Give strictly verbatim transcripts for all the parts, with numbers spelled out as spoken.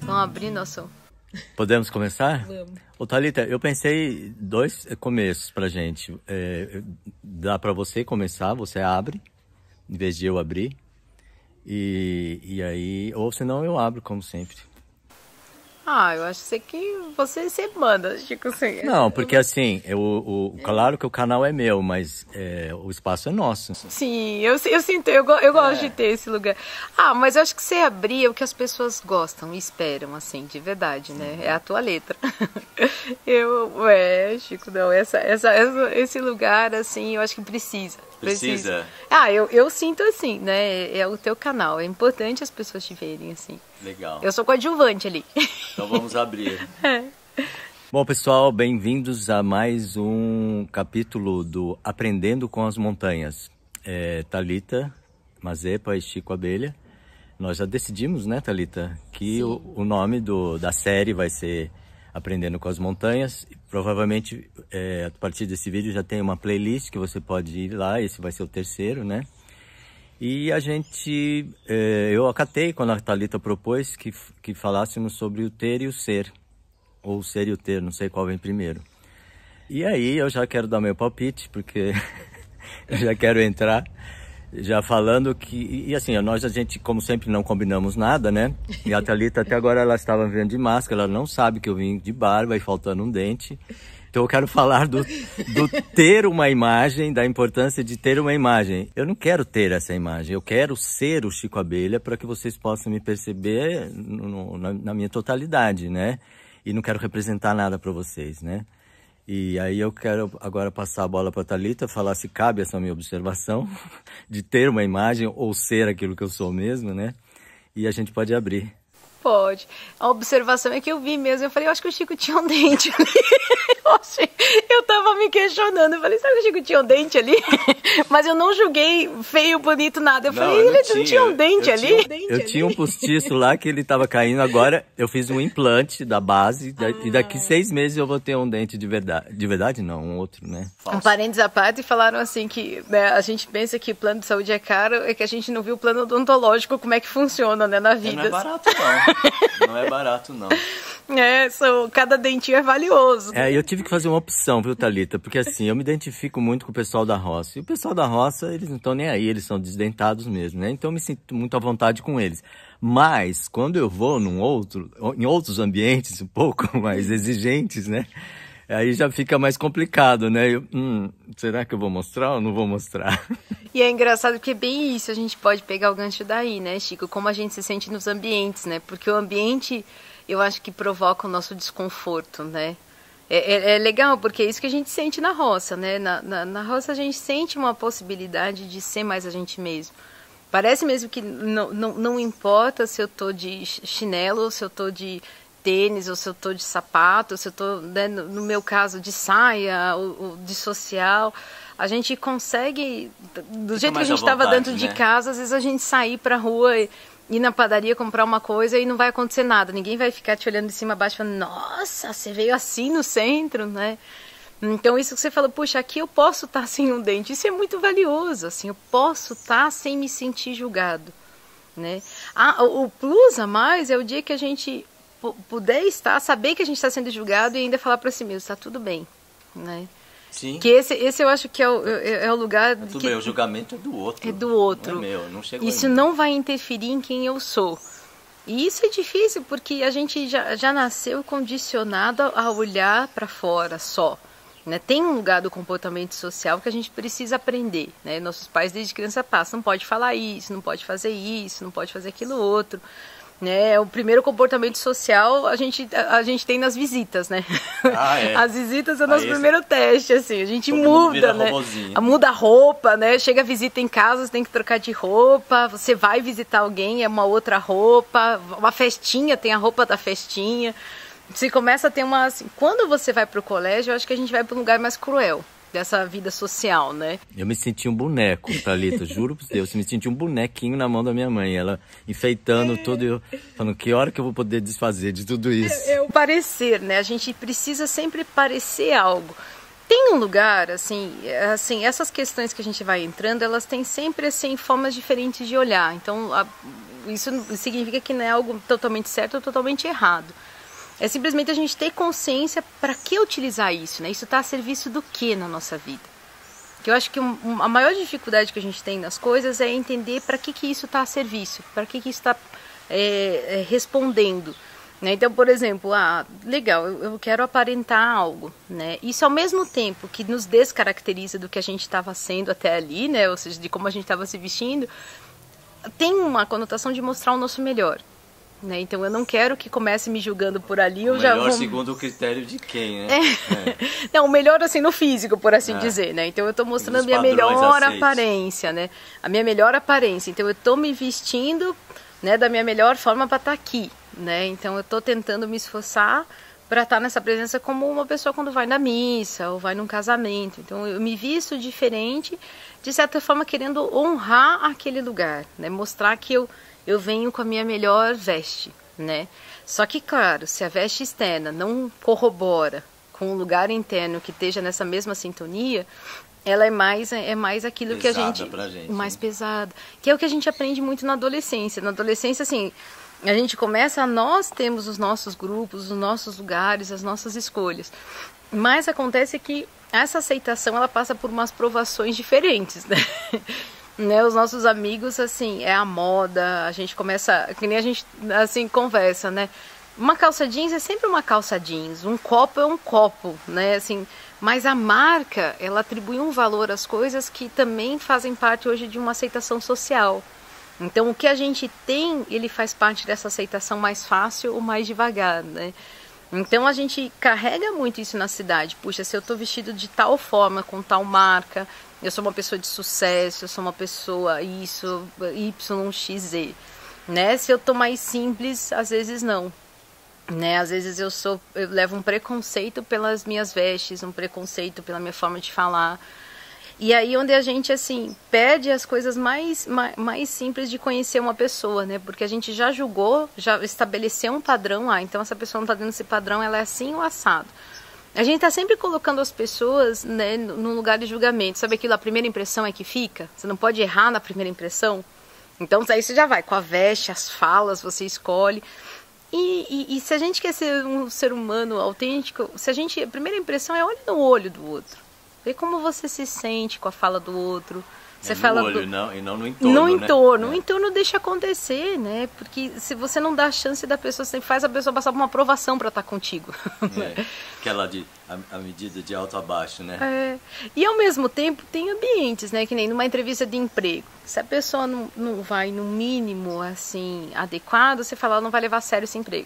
Vamos abrir nosso... Podemos começar? Vamos. Ô, Thalita, eu pensei dois começos pra gente. É, dá pra você começar, você abre, em vez de eu abrir. E, e aí, ou senão eu abro, como sempre. Ah, eu acho que você sempre manda, Chico. Assim, Não, porque assim, eu, o, claro que o canal é meu, mas é, o espaço é nosso. Sim, eu, eu sinto, eu, eu gosto É. de ter esse lugar. Ah, mas eu acho que você abrir é o que as pessoas gostam e esperam, assim, de verdade, né? É a tua letra. Eu, é, Chico, não, essa, essa, essa, esse lugar, assim, eu acho que precisa. Precisa? Ah, eu, eu sinto assim, né? É o teu canal, é importante as pessoas te verem, assim. Legal. Eu sou coadjuvante ali. Então vamos abrir. É. Bom, pessoal, bem-vindos a mais um capítulo do Aprendendo com as Montanhas. É, Thalita Mazepa e Chico Abelha. Nós já decidimos, né, Thalita, que o, o nome do, da série vai ser Aprendendo com as Montanhas. Provavelmente, é, a partir desse vídeo já tem uma playlist que você pode ir lá. Esse vai ser o terceiro, né? E a gente, é, eu acatei quando a Thalita propôs que, que falássemos sobre o ter e o ser. Ou o ser e o ter, não sei qual vem primeiro. E aí eu já quero dar meu palpite, porque eu já quero entrar já falando que... E assim, nós a gente, como sempre, não combinamos nada, né? E a Thalita até agora ela estava vindo de máscara, ela não sabe que eu vim de barba e faltando um dente. Então eu quero falar do, do ter uma imagem, da importância de ter uma imagem. Eu não quero ter essa imagem, eu quero ser o Chico Abelha para que vocês possam me perceber no, na, na minha totalidade, né? E não quero representar nada para vocês, né? E aí eu quero agora passar a bola para a Thalita, falar se cabe essa minha observação de ter uma imagem ou ser aquilo que eu sou mesmo, né? E a gente pode abrir. Pode. A observação é que eu vi mesmo. Eu falei, eu acho que o Chico tinha um dente ali. Eu, achei, eu tava me questionando. Eu falei, sabe que o Chico tinha um dente ali? Mas eu não julguei feio, bonito, nada. Eu não, falei, eu ele não não tinha, tinha um dente eu ali? Tinha, dente eu ali? tinha um postiço lá que ele tava caindo. Agora eu fiz um implante da base. Ah. E daqui seis meses eu vou ter um dente de verdade. De verdade não, um outro, né? Falso. Um parênteses à parte, falaram assim que, né, a gente pensa que plano de saúde é caro, é que a gente não viu o plano odontológico, como é que funciona, né, na vida. Não é barato não. Não é barato não. É, so, cada dentinho é valioso. É, eu tive que fazer uma opção, viu, Thalita? Porque assim, eu me identifico muito com o pessoal da roça. E o pessoal da roça, eles não estão nem aí, eles são desdentados mesmo, né? Então eu me sinto muito à vontade com eles. Mas, quando eu vou num outro, em outros ambientes um pouco mais exigentes, né? Aí já fica mais complicado, né? Eu, hum, será que eu vou mostrar ou não vou mostrar? E é engraçado porque é bem isso, a gente pode pegar o gancho daí, né, Chico? Como a gente se sente nos ambientes, né? Porque o ambiente, eu acho que provoca o nosso desconforto, né? É, é, é legal, porque é isso que a gente sente na roça, né? Na, na, na roça a gente sente uma possibilidade de ser mais a gente mesmo. Parece mesmo que não, não, não importa se eu tô de chinelo ou se eu tô de tênis, ou se eu tô de sapato, ou se eu tô, né, no, no meu caso, de saia, ou, ou de social. A gente consegue, do Fica jeito que a gente estava dentro de né? casa, às vezes a gente sair pra rua e ir na padaria comprar uma coisa e não vai acontecer nada. Ninguém vai ficar te olhando de cima a baixo falando, nossa, você veio assim no centro, né? Então isso que você falou, puxa, aqui eu posso estar sem um dente. Isso é muito valioso, assim, eu posso estar sem me sentir julgado, né? Ah, o plus a mais é o dia que a gente puder estar, saber que a gente está sendo julgado e ainda falar para si mesmo, está tudo bem, né? Sim. Que esse, esse eu acho que é o, é, é o lugar... É tudo que bem, o julgamento é do outro. É do outro. Não é meu, não chegou Isso não vai interferir em quem eu sou. E isso é difícil porque a gente já, já nasceu condicionado a olhar para fora só. Né? Tem um lugar do comportamento social que a gente precisa aprender. Né? Nossos pais desde criança passam, não pode falar isso, não pode fazer isso, não pode fazer aquilo outro. Né, o primeiro comportamento social a gente, a, a gente tem nas visitas, né? Ah, é. As visitas é o nosso Aí primeiro esse... teste, assim, a gente Todo muda, né? Robozinho. Muda a roupa, né? Chega a visita em casa, você tem que trocar de roupa, você vai visitar alguém, é uma outra roupa, uma festinha, tem a roupa da festinha. Você começa a ter uma, assim, quando você vai pro colégio, eu acho que a gente vai para um lugar mais cruel dessa vida social, né? Eu me senti um boneco, Thalita, juro por Deus, eu me senti um bonequinho na mão da minha mãe, ela enfeitando é. tudo, eu falando, que hora que eu vou poder desfazer de tudo isso? É, é o parecer, né? A gente precisa sempre parecer algo. Tem um lugar, assim, assim, essas questões que a gente vai entrando, elas têm sempre, assim, formas diferentes de olhar. Então, a, isso significa que não é algo totalmente certo ou totalmente errado. É simplesmente a gente ter consciência para que utilizar isso, né? Isso está a serviço do que na nossa vida? Que eu acho que um, a maior dificuldade que a gente tem nas coisas é entender para que, que isso está a serviço, para que, que isso está é, é, respondendo. Né? Então, por exemplo, ah, legal, eu, eu quero aparentar algo. Né? Isso ao mesmo tempo que nos descaracteriza do que a gente estava sendo até ali, né? Ou seja, de como a gente estava se vestindo, tem uma conotação de mostrar o nosso melhor. Né? Então eu não quero que comece me julgando por ali. Eu o já melhor vou... segundo o critério de quem, né? É. É. Não, o melhor assim no físico, por assim é. dizer, né? Então eu estou mostrando a minha melhor aceitos. aparência, né? A minha melhor aparência. Então eu estou me vestindo, né, da minha melhor forma para estar aqui, né? Então eu estou tentando me esforçar para estar nessa presença como uma pessoa quando vai na missa ou vai num casamento. Então eu me visto diferente, de certa forma querendo honrar aquele lugar, né? Mostrar que eu eu venho com a minha melhor veste, né? Só que, claro, se a veste externa não corrobora com o lugar interno que esteja nessa mesma sintonia, ela é mais, é mais aquilo pesada que a gente... pra gente. Mais hein? pesada. Que é o que a gente aprende muito na adolescência. Na adolescência, assim, a gente começa, nós temos os nossos grupos, os nossos lugares, as nossas escolhas. Mas acontece que essa aceitação, ela passa por umas provações diferentes, né? Né, os nossos amigos, assim, é a moda, a gente começa, que nem a gente, assim, conversa, né? Uma calça jeans é sempre uma calça jeans, um copo é um copo, né? Assim, mas a marca, ela atribui um valor às coisas que também fazem parte hoje de uma aceitação social. Então, o que a gente tem, ele faz parte dessa aceitação mais fácil ou mais devagar, né? Então, a gente carrega muito isso na cidade. Puxa, se eu estou vestido de tal forma, com tal marca... Eu sou uma pessoa de sucesso, eu sou uma pessoa isso, Y, X, Z, né? Se eu tô mais simples, às vezes não, né? Às vezes eu sou, eu levo um preconceito pelas minhas vestes, um preconceito pela minha forma de falar. E aí onde a gente, assim, perde as coisas mais, mais, mais simples de conhecer uma pessoa, né? Porque a gente já julgou, já estabeleceu um padrão, ah, então essa pessoa não tá dando esse padrão, ela é assim ou assado. A gente está sempre colocando as pessoas, né, no lugar de julgamento. Sabe aquilo, a primeira impressão é que fica? Você não pode errar na primeira impressão. Então, aí você já vai com a veste, as falas, você escolhe. E, e, e se a gente quer ser um ser humano autêntico, se a gente, a primeira impressão é olho no olho do outro. Vê como você se sente com a fala do outro. Você é no fala olho, do... não, e não no entorno, No entorno, né? o entorno deixa acontecer, né? Porque se você não dá a chance da pessoa, você faz a pessoa passar por uma aprovação para estar contigo. É, aquela de, a, a medida de alto a baixo, né? É. E ao mesmo tempo tem ambientes, né? Que nem numa entrevista de emprego. Se a pessoa não, não vai no mínimo, assim, adequado, você fala, ela não vai levar a sério esse emprego.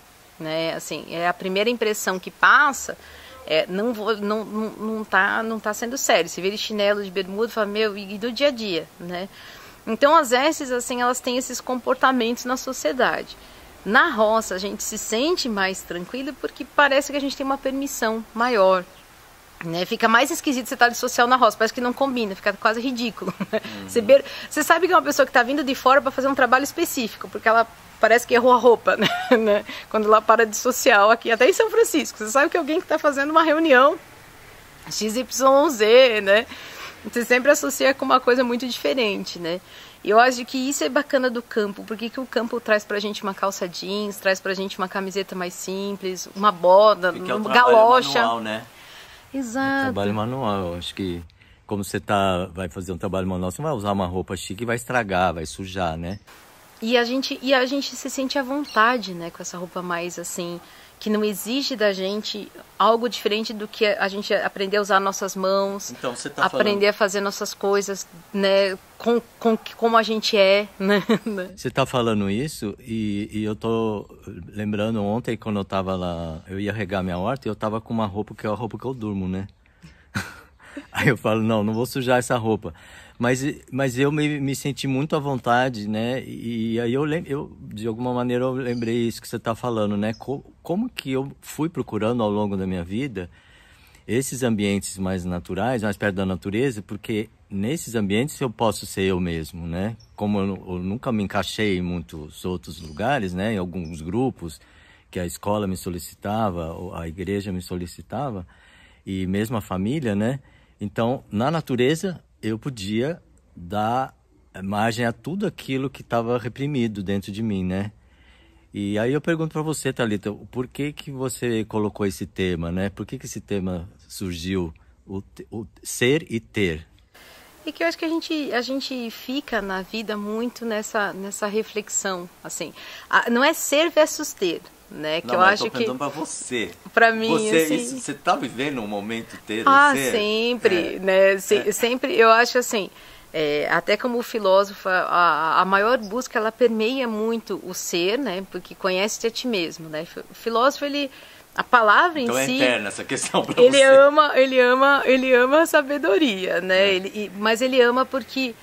Né? Assim, é a primeira impressão que passa... É, não, vou, não, não, não, tá, não tá sendo sério. Você vê de chinelo, de bermuda, fala, meu, e do dia a dia, né? Então, as vestes, assim, elas têm esses comportamentos na sociedade. Na roça, a gente se sente mais tranquilo porque parece que a gente tem uma permissão maior, né? Fica mais esquisito você estar de social na roça, parece que não combina, fica quase ridículo. Né? Uhum. Você, be... você sabe que é uma pessoa que está vindo de fora para fazer um trabalho específico, porque ela parece que errou a roupa, né? Quando ela para de social aqui, até em São Francisco. Você sabe que é alguém que está fazendo uma reunião X Y Z, né? Você sempre associa com uma coisa muito diferente, né? E eu acho que isso é bacana do campo. Porque que o campo traz pra gente uma calça jeans, traz pra gente uma camiseta mais simples, uma bota, porque uma é galocha. Manual, né? Exato. É trabalho manual, acho que como você tá, vai fazer um trabalho manual, você não vai usar uma roupa chique e vai estragar, vai sujar, né? E a gente, e a gente se sente à vontade, né, com essa roupa mais assim, que não exige da gente algo diferente do que a gente aprender a usar nossas mãos, então, você tá aprender falando... a fazer nossas coisas, né, com, com como a gente é, né? Você tá falando isso e, e eu tô lembrando ontem quando eu tava lá, eu ia regar minha horta e eu tava com uma roupa que é a roupa que eu durmo, né? Aí eu falo, não, não vou sujar essa roupa. Mas, mas eu me, me senti muito à vontade, né? E, e aí eu, eu, de alguma maneira, eu lembrei isso que você está falando, né? Como, como que eu fui procurando ao longo da minha vida esses ambientes mais naturais, mais perto da natureza, porque nesses ambientes eu posso ser eu mesmo, né? Como eu, eu nunca me encaixei em muitos outros lugares, né? Em alguns grupos que a escola me solicitava, ou a igreja me solicitava, e mesmo a família, né? Então, na natureza, eu podia dar margem a tudo aquilo que estava reprimido dentro de mim, né? E aí eu pergunto para você, Thalita, por que que você colocou esse tema, né? Por que que esse tema surgiu, o, o ser e ter? E que eu acho que a gente, a gente fica na vida muito nessa, nessa reflexão, assim. A, não é ser versus ter, né? Que não, eu mas acho eu tô perguntando que para você. Para mim, você, assim... isso, você tá vivendo um momento ter Ah, ou ser? sempre, é. né? Se, é. Sempre, eu acho assim... É, até como filósofa, a, a maior busca, ela permeia muito o ser, né? Porque conhece-te a ti mesmo, né? O filósofo, ele, a palavra então em é si... Então é eterna essa questão para ele você. Ama, ele, ama, ele ama a sabedoria, né? É. Ele, mas ele ama porque,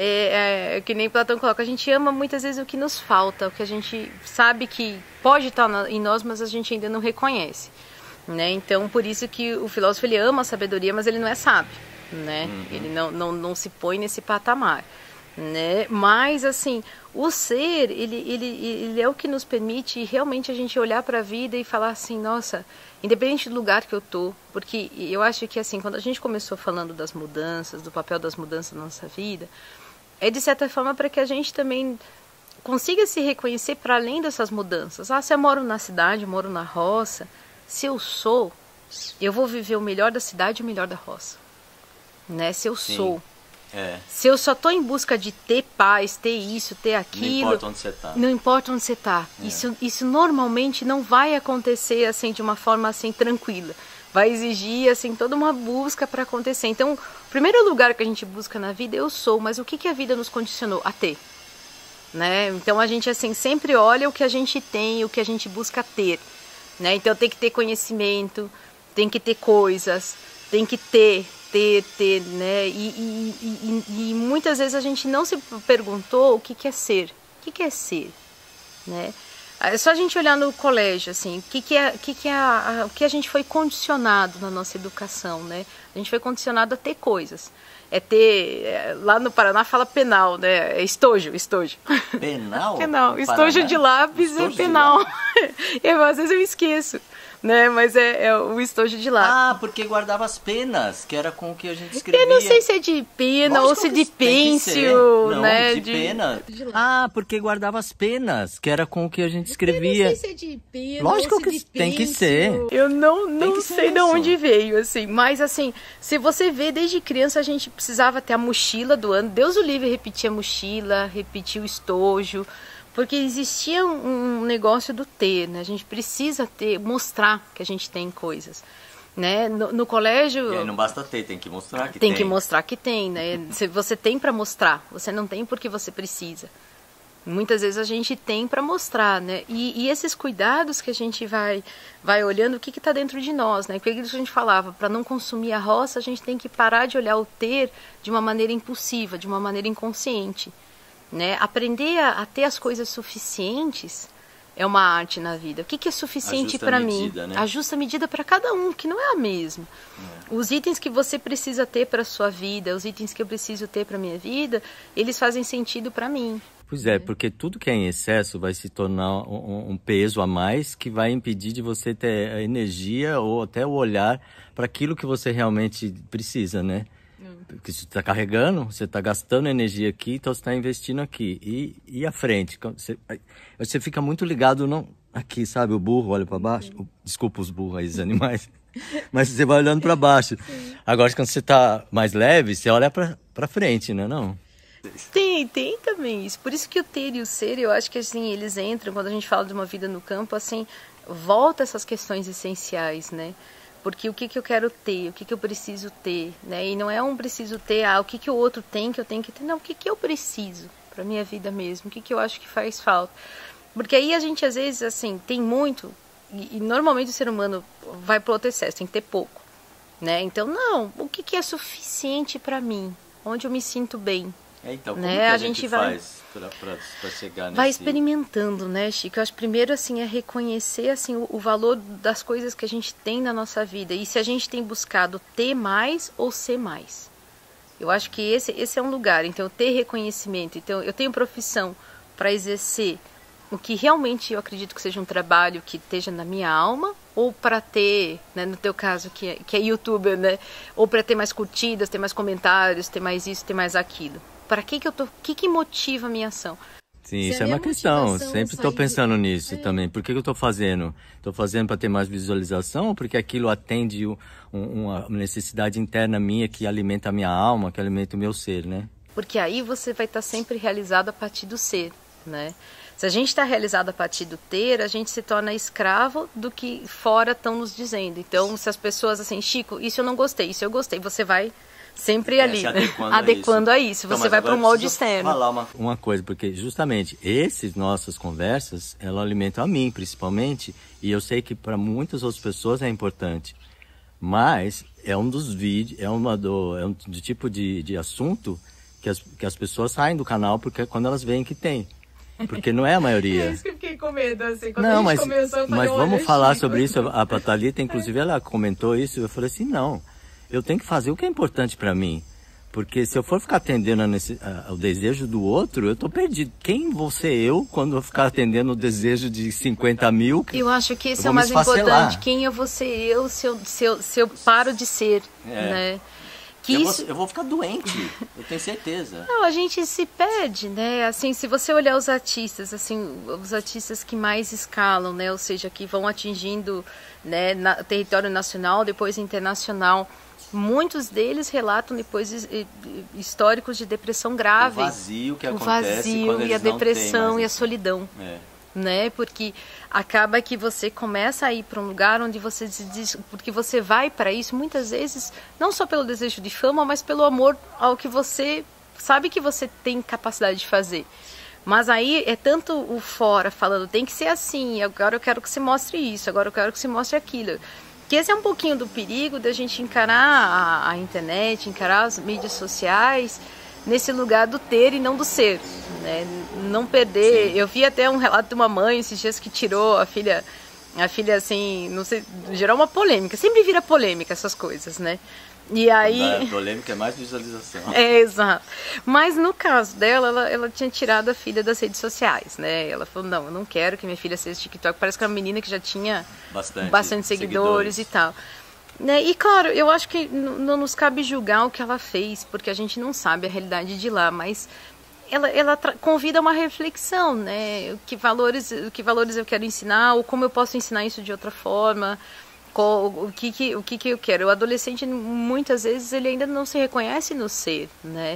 é, é, que nem Platão coloca, a gente ama muitas vezes o que nos falta, o que a gente sabe que pode estar na, em nós, mas a gente ainda não reconhece, né? Então, por isso que o filósofo, ele ama a sabedoria, mas ele não é sábio. Né? Uhum. Ele não, não, não se põe nesse patamar, né? Mas assim, o ser, ele, ele, ele é o que nos permite realmente a gente olhar para a vida e falar assim, nossa, independente do lugar que eu tô, porque eu acho que assim, quando a gente começou falando das mudanças, do papel das mudanças na nossa vida, é de certa forma para que a gente também consiga se reconhecer para além dessas mudanças. Ah, se eu moro na cidade, eu moro na roça, se eu sou, eu vou viver o melhor da cidade e o melhor da roça. Né? Se eu Sim. sou, é. se eu só estou em busca de ter paz, ter isso, ter aquilo, não importa onde você está. Não importa onde você está. É. Isso, isso normalmente não vai acontecer assim de uma forma assim tranquila. Vai exigir assim toda uma busca para acontecer. Então, o primeiro lugar que a gente busca na vida eu sou, mas o que que a vida nos condicionou a ter, né? Então a gente assim sempre olha o que a gente tem, o que a gente busca ter, né? Então tem que ter conhecimento, tem que ter coisas, tem que ter ter, ter, né? E, e, e, e muitas vezes a gente não se perguntou o que que é ser, o que que é ser, né? É só a gente olhar no colégio, assim, o que que é, o que que é a, a, o que a gente foi condicionado na nossa educação, né? A gente foi condicionado a ter coisas. É ter, é, lá no Paraná fala penal, né? É estojo, estojo. Penal? Penal, estojo Paraná? de lápis Estojo é penal. De eu, às vezes eu esqueço. Né, mas é, é o estojo de lápis. Ah, porque guardava as penas, que era com o que a gente escrevia. Eu não sei se é de pena Lógico ou se de pêncil, não, né? de, de pena. De ah, porque guardava as penas, que era com o que a gente escrevia. Eu não sei se é de pena Lógico ou se que de tem que ser. Eu não, não sei de isso. onde veio, assim. Mas, assim, se você vê, desde criança a gente precisava ter a mochila do ano. Deus o livre repetia a mochila, repetia o estojo. Porque existia um negócio do ter, né? A gente precisa ter, mostrar que a gente tem coisas, né? No, no colégio... E aí não basta ter, tem que mostrar que tem. tem. Tem que mostrar que tem, né? Se você tem para mostrar, você não tem porque você precisa. Muitas vezes a gente tem para mostrar, né? E, e esses cuidados que a gente vai, vai olhando, o que está dentro de nós, né? Porque a gente falava, para não consumir a roça, a gente tem que parar de olhar o ter de uma maneira impulsiva, de uma maneira inconsciente. Né? Aprender a, a ter as coisas suficientes é uma arte na vida. O que, que é suficiente para mim? Né? A justa medida para cada um, que não é a mesma. É. Os itens que você precisa ter para a sua vida, os itens que eu preciso ter para a minha vida, eles fazem sentido para mim. Pois é, porque tudo que é em excesso vai se tornar um, um peso a mais que vai impedir de você ter a energia ou até o olhar para aquilo que você realmente precisa, né? Porque você está carregando, você está gastando energia aqui, então você está investindo aqui. E, e à frente, você, você fica muito ligado não, aqui, sabe? O burro olha para baixo. Sim. Desculpa os burros aí, os animais. Mas você vai olhando para baixo. Sim. Agora, quando você está mais leve, você olha para frente, não é não? Tem, tem também isso. Por isso que o ter e o ser, eu acho que assim, eles entram, quando a gente fala de uma vida no campo, assim, volta essas questões essenciais, né? Porque o que, que eu quero ter, o que, que eu preciso ter, né? E não é um preciso ter, ah, o que, que o outro tem que eu tenho que ter. Não, o que, que eu preciso para minha vida mesmo, o que, que eu acho que faz falta. Porque aí a gente, às vezes, assim, tem muito, e, e normalmente o ser humano vai para outro excesso, tem que ter pouco, né? Então, não, o que, que é suficiente para mim? Onde eu me sinto bem? É, então, como né? que a, a gente, gente faz para chegar nesse... Vai experimentando, né, Chico? Eu acho que primeiro, assim, é reconhecer, assim, o, o valor das coisas que a gente tem na nossa vida. E se a gente tem buscado ter mais ou ser mais. Eu acho que esse, esse é um lugar. Então, ter reconhecimento. Então, eu tenho profissão para exercer o que realmente eu acredito que seja um trabalho que esteja na minha alma, ou para ter, né, no teu caso, que é, que é youtuber, né? Ou para ter mais curtidas, ter mais comentários, ter mais isso, ter mais aquilo. para que que eu tô, o que que motiva a minha ação? Sim, isso é uma questão, sempre estou pensando nisso é. também. Por que que eu estou fazendo? Estou fazendo para ter mais visualização ou porque aquilo atende um, uma necessidade interna minha que alimenta a minha alma, que alimenta o meu ser, né? Porque aí você vai estar sempre realizado a partir do ser, né? Se a gente está realizado a partir do ter, a gente se torna escravo do que fora estão nos dizendo. Então, se as pessoas assim, Chico, isso eu não gostei, isso eu gostei, você vai sempre é, ali, adequando, adequando a a isso. isso. Então, você vai para o molde externo. Falar uma, uma coisa, porque justamente essas nossas conversas, elas alimentam a mim, principalmente, e eu sei que para muitas outras pessoas é importante. Mas é um dos vídeos, é, uma do, é um do tipo de, de assunto que as, que as pessoas saem do canal porque quando elas veem que tem. Porque não é a maioria. É isso que eu fiquei com medo, assim, quando não, a gente mas, começou, eu falei, mas vamos falar Chico. sobre isso. A Thalita, inclusive, ela comentou isso. Eu falei assim, não, eu tenho que fazer o que é importante para mim. Porque se eu for ficar atendendo ao desejo do outro, eu tô perdido. Quem vou ser eu quando eu ficar atendendo o desejo de cinquenta mil? Eu acho que esse é o mais importante. Quem eu vou ser eu se eu, se eu, se eu paro de ser, é. né? Que eu, isso... vou, eu vou ficar doente, eu tenho certeza. Não, a gente se perde, né? Assim, se você olhar os artistas, assim, os artistas que mais escalam, né? Ou seja, que vão atingindo, né, na, território nacional, depois internacional. Muitos deles relatam depois históricos de depressão grave. O vazio que o acontece vazio quando eles e a depressão e a isso. solidão. É. Né? Porque acaba que você começa a ir para um lugar onde você se diz, porque você vai para isso muitas vezes não só pelo desejo de fama, mas pelo amor ao que você sabe que você tem capacidade de fazer. Mas aí é tanto o fora falando, tem que ser assim, agora eu quero que você mostre isso, agora eu quero que você mostre aquilo. Que esse é um pouquinho do perigo da gente encarar a, a internet, encarar as mídias sociais nesse lugar do ter e não do ser, né? Não perder. Sim. Eu vi até um relato de uma mãe esses dias que tirou a filha, a filha assim, não sei, gerar uma polêmica. Sempre vira polêmica essas coisas, né? E aí... A polêmica é mais visualização. É, exato. Mas no caso dela, ela, ela tinha tirado a filha das redes sociais, né? Ela falou, não, eu não quero que minha filha seja TikTok. Parece que é uma menina que já tinha bastante, bastante seguidores, seguidores e tal. Né? E claro, eu acho que não nos cabe julgar o que ela fez, porque a gente não sabe a realidade de lá, mas ela, ela convida a uma reflexão, né? Que valores, que valores eu quero ensinar, ou como eu posso ensinar isso de outra forma, qual, o, que, que, o que, que eu quero. O adolescente, muitas vezes, ele ainda não se reconhece no ser, né?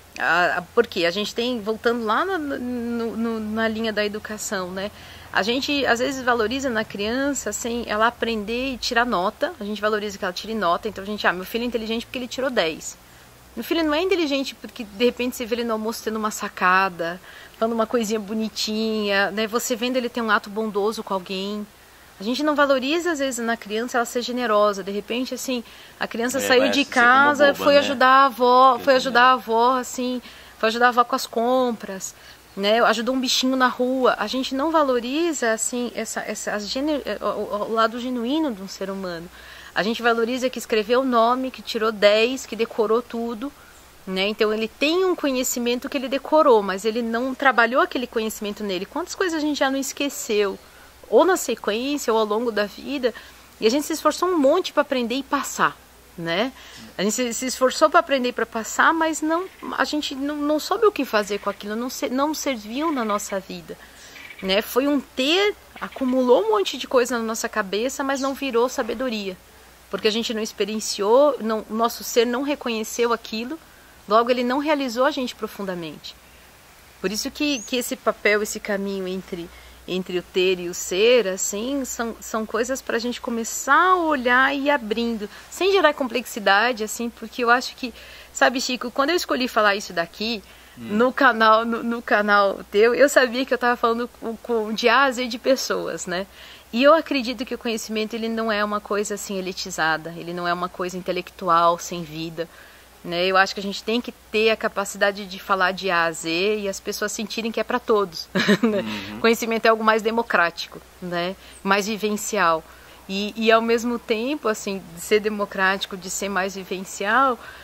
Ah, porque a gente tem, voltando lá na, no, no, na linha da educação, né? A gente, às vezes, valoriza na criança, assim, ela aprender e tirar nota. A gente valoriza que ela tire nota. Então, a gente, ah, meu filho é inteligente porque ele tirou dez. Meu filho não é inteligente porque, de repente, você vê ele no almoço tendo uma sacada, falando uma coisinha bonitinha, né? Você vendo ele ter um ato bondoso com alguém. A gente não valoriza, às vezes, na criança ela ser generosa. De repente, assim, a criança é, saiu de casa, boba, foi né? ajudar a avó, foi ajudar a avó, assim, foi ajudar a avó com as compras. Né, ajudou um bichinho na rua. A gente não valoriza assim essa, essa, as genu... o, o lado genuíno de um ser humano. A gente valoriza que escreveu o nome, que tirou dez, que decorou tudo, né? Então ele tem um conhecimento que ele decorou, mas ele não trabalhou aquele conhecimento nele. Quantas coisas a gente já não esqueceu, ou na sequência ou ao longo da vida, e a gente se esforçou um monte para aprender e passar, né? A gente se esforçou para aprender, para passar, mas não, a gente não, não soube o que fazer com aquilo, não, se, não serviu na nossa vida, né? Foi um ter, acumulou um monte de coisa na nossa cabeça, mas não virou sabedoria, porque a gente não experienciou, não, o nosso ser não reconheceu aquilo, logo ele não realizou a gente profundamente. Por isso que, que esse papel, esse caminho entre... entre o ter e o ser, assim, são, são coisas para a gente começar a olhar e ir abrindo, sem gerar complexidade, assim, porque eu acho que, sabe, Chico, quando eu escolhi falar isso daqui, hum. no canal no, no canal teu, eu sabia que eu estava falando com, com de A a Z de pessoas, né? E eu acredito que o conhecimento, ele não é uma coisa, assim, elitizada, ele não é uma coisa intelectual, sem vida, né? Eu acho que a gente tem que ter a capacidade de falar de A a Z e as pessoas sentirem que é para todos. Né? Uhum. Conhecimento é algo mais democrático, né? Mais vivencial. E, e ao mesmo tempo, assim, de ser democrático, de ser mais vivencial,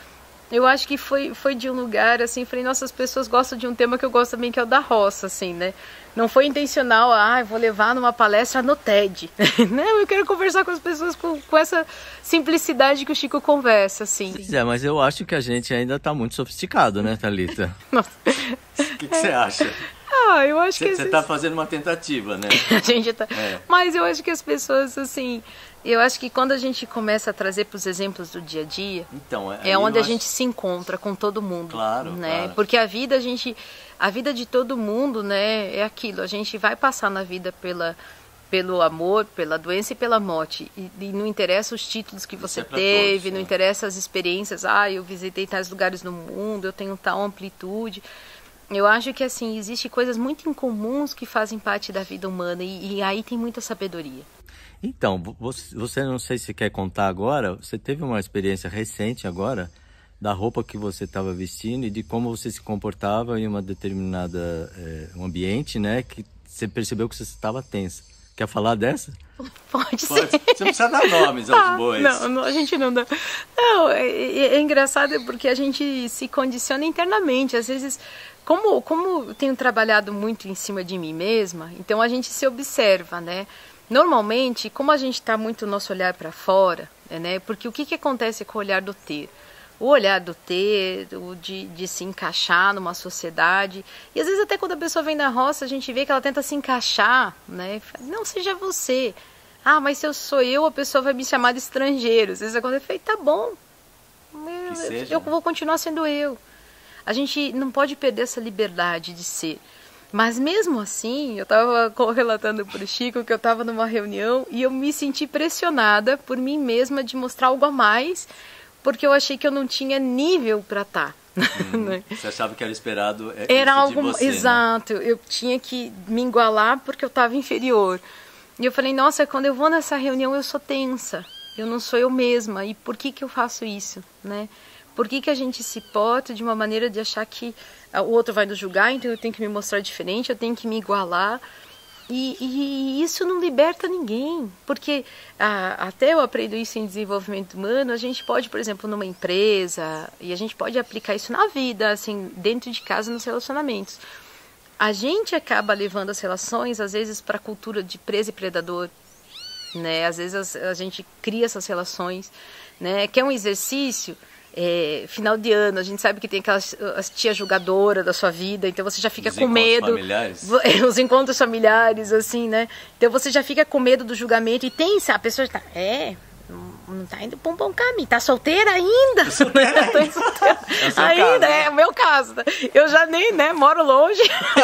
Eu acho que foi, foi de um lugar, assim, falei, nossa, as pessoas gostam de um tema que eu gosto também, que é o da roça, assim, né? Não foi intencional, ah, vou levar numa palestra no TED. Não, eu quero conversar com as pessoas com, com essa simplicidade que o Chico conversa, assim. Pois é, mas eu acho que a gente ainda está muito sofisticado, né, Thalita? Nossa. O que, que você acha? Ah, eu acho Você que... Você está fazendo uma tentativa, né? A gente tá... É. Mas eu acho que as pessoas, assim... Eu acho que quando a gente começa a trazer para os exemplos do dia a dia, então, é, é onde a acho... gente se encontra com todo mundo. Claro, né? claro. Porque a vida, a gente... A vida de todo mundo, né, é aquilo. A gente vai passar na vida pela... pelo amor, pela doença e pela morte. E, e não interessa os títulos que você é teve, todos, não né? interessa as experiências. Ah, eu visitei tais lugares no mundo, eu tenho tal amplitude. Eu acho que, assim, existem coisas muito incomuns que fazem parte da vida humana e, e aí tem muita sabedoria. Então, você, você não sei se quer contar agora, você teve uma experiência recente agora da roupa que você estava vestindo e de como você se comportava em uma determinada é, um ambiente, né, que você percebeu que você estava tensa. Quer falar dessa? Pode, Pode ser. Você não precisa dar nomes aos ah, bois. Não, não, a gente não dá. Não, é, é, é engraçado porque a gente se condiciona internamente. Às vezes, como, como eu tenho trabalhado muito em cima de mim mesma, então a gente se observa, né? Normalmente, como a gente está muito o nosso olhar para fora, né? Porque o que, que acontece com o olhar do ter? O olhar do ter, o de, de se encaixar numa sociedade. E às vezes até quando a pessoa vem da roça, a gente vê que ela tenta se encaixar, né? Não, seja você. Ah, mas se eu sou eu, a pessoa vai me chamar de estrangeiro. Às vezes acontece, eu falei, tá bom. Eu, seja, eu né? vou continuar sendo eu. A gente não pode perder essa liberdade de ser. Mas mesmo assim, eu estava relatando para o Chico que eu estava numa reunião e eu me senti pressionada por mim mesma de mostrar algo a mais, porque eu achei que eu não tinha nível para estar. Hum, você achava que era esperado é, Era isso algo de você, exato, né? Eu tinha que me igualar porque eu estava inferior. E eu falei, nossa, quando eu vou nessa reunião eu sou tensa, eu não sou eu mesma. E por que que eu faço isso, né? Por que que a gente se porta de uma maneira de achar que o outro vai nos julgar, então eu tenho que me mostrar diferente, eu tenho que me igualar. E, e isso não liberta ninguém, porque ah, até eu aprendo isso em desenvolvimento humano, a gente pode, por exemplo, numa empresa, e a gente pode aplicar isso na vida, assim, dentro de casa, nos relacionamentos. A gente acaba levando as relações, às vezes, para a cultura de presa e predador, né? Às vezes a, a gente cria essas relações, né? Que é um exercício... É, final de ano, a gente sabe que tem aquelas as tia julgadora da sua vida, então você já fica Os com medo. Familiares. Os encontros familiares, assim, né? Então você já fica com medo do julgamento e tem, a pessoa está, é, não tá indo para um bom caminho, tá solteira ainda? Tô solteira ainda. Tô solteira. É ainda, caso, né? é o meu caso. Eu já nem, né, moro longe,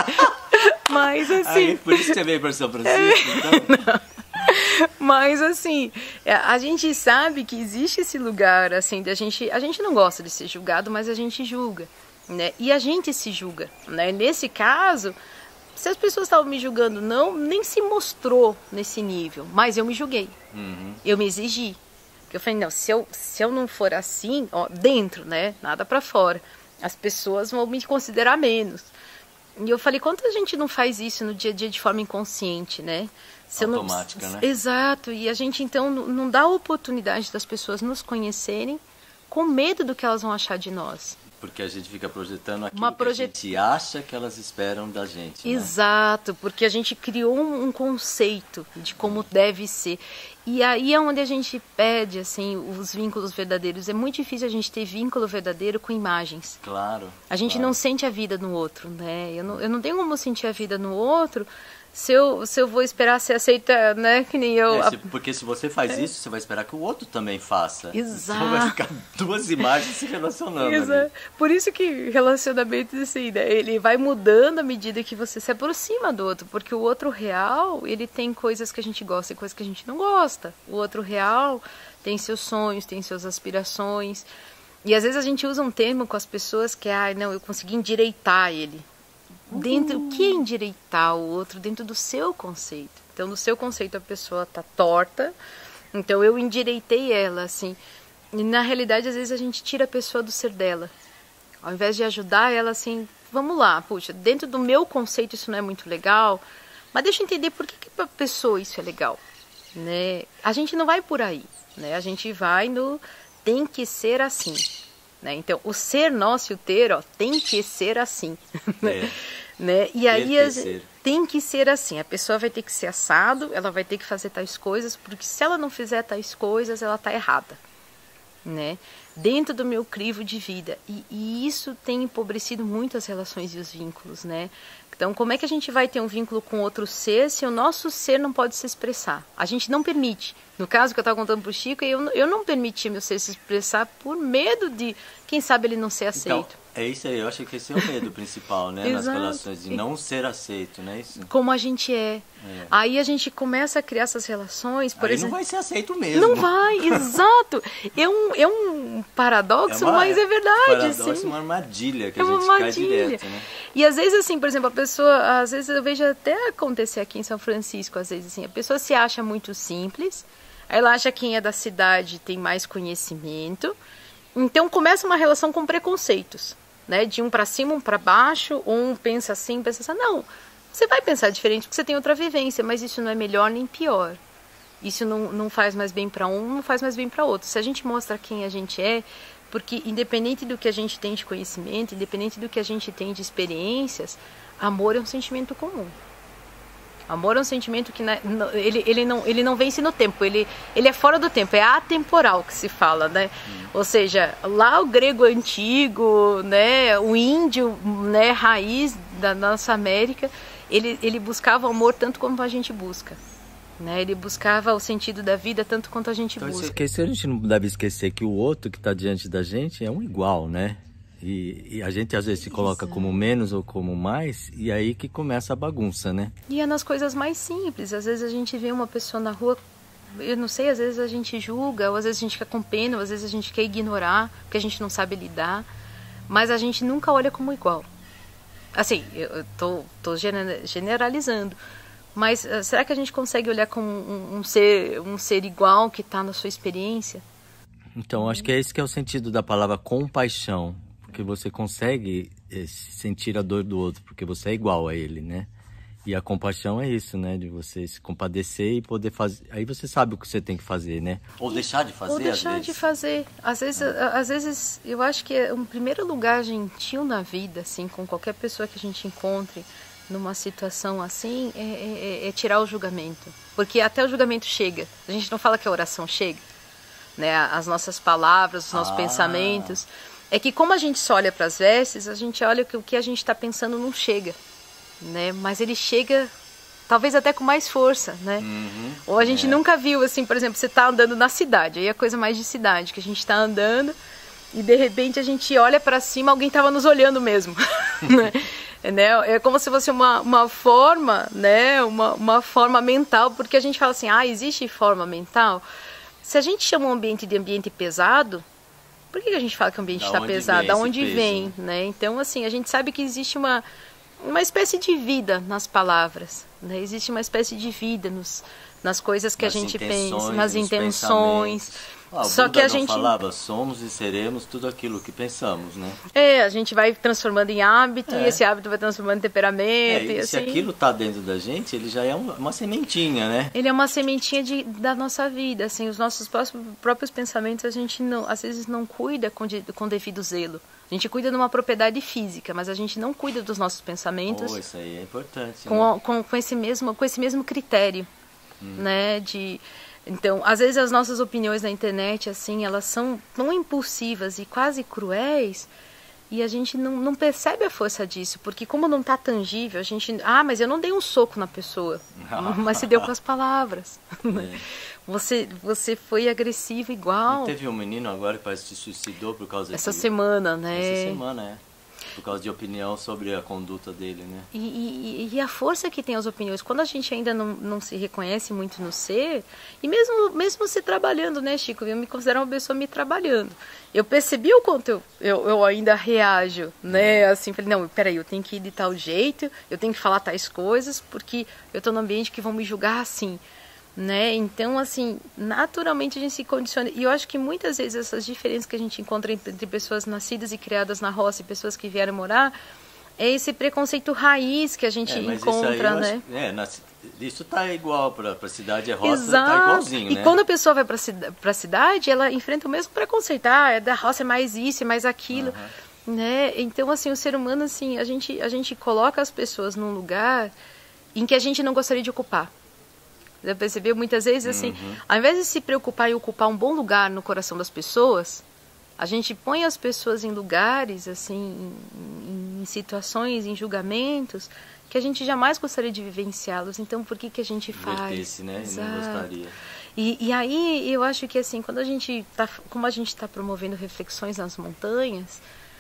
mas assim... Aí, por isso que você veio para São Francisco, então? Não. Mas assim, a gente sabe que existe esse lugar assim, da gente, a gente não gosta de ser julgado, mas a gente julga, né? E a gente se julga, né? Nesse caso, se as pessoas estavam me julgando, não, nem se mostrou nesse nível, mas eu me julguei, Uhum. eu me exigi, porque eu falei, não, se eu, se eu não for assim, ó, dentro, né? Nada pra fora, as pessoas vão me considerar menos. E eu falei, quanta gente não faz isso no dia a dia de forma inconsciente, né? Se Automática, não... né? Exato, e a gente então não dá a oportunidade das pessoas nos conhecerem com medo do que elas vão achar de nós. Porque a gente fica projetando aquilo Uma que proje... a gente acha que elas esperam da gente, né? Exato, porque a gente criou um, um conceito de como deve ser. E aí é onde a gente perde assim, os vínculos verdadeiros. É muito difícil a gente ter vínculo verdadeiro com imagens. Claro. A gente claro. não sente a vida no outro, né? Eu não, eu não tenho como sentir a vida no outro se eu, se eu vou esperar ser aceita, né? Que nem eu... É, se, porque se você faz é. isso, você vai esperar que o outro também faça. Exato. Então vai ficar duas imagens se relacionando. Exato. Ali. Por isso que relacionamento, assim, né? Ele vai mudando à medida que você se aproxima do outro. Porque o outro real, ele tem coisas que a gente gosta e coisas que a gente não gosta. O outro real tem seus sonhos, tem suas aspirações. E às vezes a gente usa um termo com as pessoas que é, ah, não, eu consegui endireitar ele. Dentro, o que é endireitar o outro dentro do seu conceito? Então, no seu conceito, a pessoa está torta, então eu endireitei ela, assim. E, na realidade, às vezes a gente tira a pessoa do ser dela. Ao invés de ajudar ela, assim, vamos lá, puxa, dentro do meu conceito isso não é muito legal, mas deixa eu entender por que, que para a pessoa isso é legal, né? A gente não vai por aí, né? A gente vai no tem que ser assim. né? Então, o ser nosso e o ter, ó, tem que ser assim. É. Né? E aí Ter a, que ser. tem que ser assim, a pessoa vai ter que ser assado, ela vai ter que fazer tais coisas, porque se ela não fizer tais coisas, ela está errada, né? Dentro do meu crivo de vida. E, e isso tem empobrecido muito as relações e os vínculos, né? Então, como é que a gente vai ter um vínculo com outro ser se o nosso ser não pode se expressar? A gente não permite. No caso que eu estava contando para o Chico, eu, eu não permitia meu ser se expressar por medo de, quem sabe, ele não ser aceito. Então, é isso aí, eu acho que esse é o medo principal, né? Nas Exato. relações, de não ser aceito, né? Isso. Como a gente é. é. Aí a gente começa a criar essas relações, por aí exemplo... não vai ser aceito mesmo. Não vai, exato. É um, é um paradoxo, é uma, mas é verdade. Paradoxo, assim. uma armadilha que é a gente uma cai armadilha. direto, né? E às vezes, assim, por exemplo, a pessoa... Às vezes eu vejo até acontecer aqui em São Francisco, às vezes, assim, a pessoa se acha muito simples, aí ela acha que quem é da cidade tem mais conhecimento, então começa uma relação com preconceitos. Né, de um para cima, um para baixo, um pensa assim, pensa assim. Não, você vai pensar diferente porque você tem outra vivência, mas isso não é melhor nem pior. Isso não, não faz mais bem para um, não faz mais bem para outro. Se a gente mostra quem a gente é, porque independente do que a gente tem de conhecimento, independente do que a gente tem de experiências, amor é um sentimento comum. Amor é um sentimento que na, ele, ele, não, ele não vence no tempo, ele, ele é fora do tempo, é atemporal que se fala, né? Hum. Ou seja, lá o grego antigo, né, o índio, né, raiz da nossa América, ele, ele buscava o amor tanto como a gente busca. Né? Ele buscava o sentido da vida tanto quanto a gente então, busca. Porque se a gente não deve esquecer que o outro que está diante da gente é um igual, né? E, e a gente às vezes se coloca como menos ou como mais, e aí que começa a bagunça, né? E é nas coisas mais simples. Às vezes a gente vê uma pessoa na rua, eu não sei, às vezes a gente julga, ou às vezes a gente fica com pena, ou às vezes a gente quer ignorar, porque a gente não sabe lidar, mas a gente nunca olha como igual. Assim, eu tô, tô generalizando, mas uh, será que a gente consegue olhar como um, um, ser, um ser igual que está na sua experiência? Então, acho que é esse que é o sentido da palavra compaixão. Porque você consegue sentir a dor do outro, porque você é igual a ele, né? E a compaixão é isso, né? De você se compadecer e poder fazer... Aí você sabe o que você tem que fazer, né? Ou deixar de fazer, Ou deixar de fazer. Às vezes, é. às vezes, eu acho que um primeiro lugar gentil na vida, assim, com qualquer pessoa que a gente encontre numa situação assim, é, é, é tirar o julgamento. Porque até o julgamento chega. A gente não fala que a oração chega, né? As nossas palavras, os nossos ah. pensamentos... É que como a gente só olha para as vestes, a gente olha que o que a gente está pensando não chega, né? Mas ele chega, talvez até com mais força, né? Uhum, Ou a gente é. nunca viu, assim, por exemplo, você está andando na cidade, aí é coisa mais de cidade, que a gente está andando e de repente a gente olha para cima, alguém estava nos olhando mesmo, né? É como se fosse uma, uma forma, né? Uma, uma forma mental, porque a gente fala assim, ah, existe forma mental? Se a gente chama um ambiente de ambiente pesado, por que a gente fala que o ambiente está pesado? Da onde vem, peso, né? Então, assim, a gente sabe que existe uma, uma espécie de vida nas palavras, né? Existe uma espécie de vida nos, nas coisas que nas a gente pensa, nas intenções. Ah, o Só Buda que a não gente falava, somos e seremos tudo aquilo que pensamos, né? É, a gente vai transformando em hábito, é. e esse hábito vai transformando em temperamento. É, e e se assim... aquilo está dentro da gente, ele já é uma, uma sementinha, né? Ele é uma sementinha de, da nossa vida, assim, os nossos próprios, próprios pensamentos a gente não, às vezes não cuida com, de, com devido zelo. A gente cuida de uma propriedade física, mas a gente não cuida dos nossos pensamentos. Oh, isso aí é importante. Com, né? com, com, esse mesmo, com esse mesmo critério, hum. né, de... Então, às vezes as nossas opiniões na internet, assim, elas são tão impulsivas e quase cruéis, e a gente não, não percebe a força disso, porque como não está tangível, a gente... Ah, mas eu não dei um soco na pessoa, mas se deu com as palavras. É. Você, você foi agressivo igual. Não teve um menino agora que parece que se suicidou por causa Essa de... semana, né? Essa semana, é. Por causa de opinião sobre a conduta dele, né? E, e, e a força que tem as opiniões, quando a gente ainda não, não se reconhece muito no ser, e mesmo, mesmo se trabalhando, né, Chico? Eu me considero uma pessoa me trabalhando. Eu percebi o quanto eu, eu, eu ainda reajo, né? Assim, falei, não, peraí, eu tenho que ir de tal jeito, eu tenho que falar tais coisas, porque eu estou num ambiente que vão me julgar assim. Né? Então, assim, naturalmente a gente se condiciona. E eu acho que muitas vezes essas diferenças que a gente encontra entre pessoas nascidas e criadas na roça e pessoas que vieram morar, é esse preconceito raiz que a gente é, mas encontra, isso aí né? Acho, é, nas, isso tá igual para a cidade, é roça, Exato. Tá igualzinho, e né? quando a pessoa vai para a cidade, ela enfrenta o mesmo preconceito. Ah, é da roça, é mais isso, é mais aquilo. Uhum. Né? Então, assim, o ser humano, assim, a gente, a gente coloca as pessoas num lugar em que a gente não gostaria de ocupar. Já percebeu? Muitas vezes, assim, uhum. ao invés de se preocupar em ocupar um bom lugar no coração das pessoas, a gente põe as pessoas em lugares, assim, em, em situações, em julgamentos, que a gente jamais gostaria de vivenciá-los. Então, por que que a gente faz? Invertesse, né? Exato. Não gostaria. E, e aí, eu acho que, assim, quando a gente tá, como a gente está promovendo reflexões nas montanhas,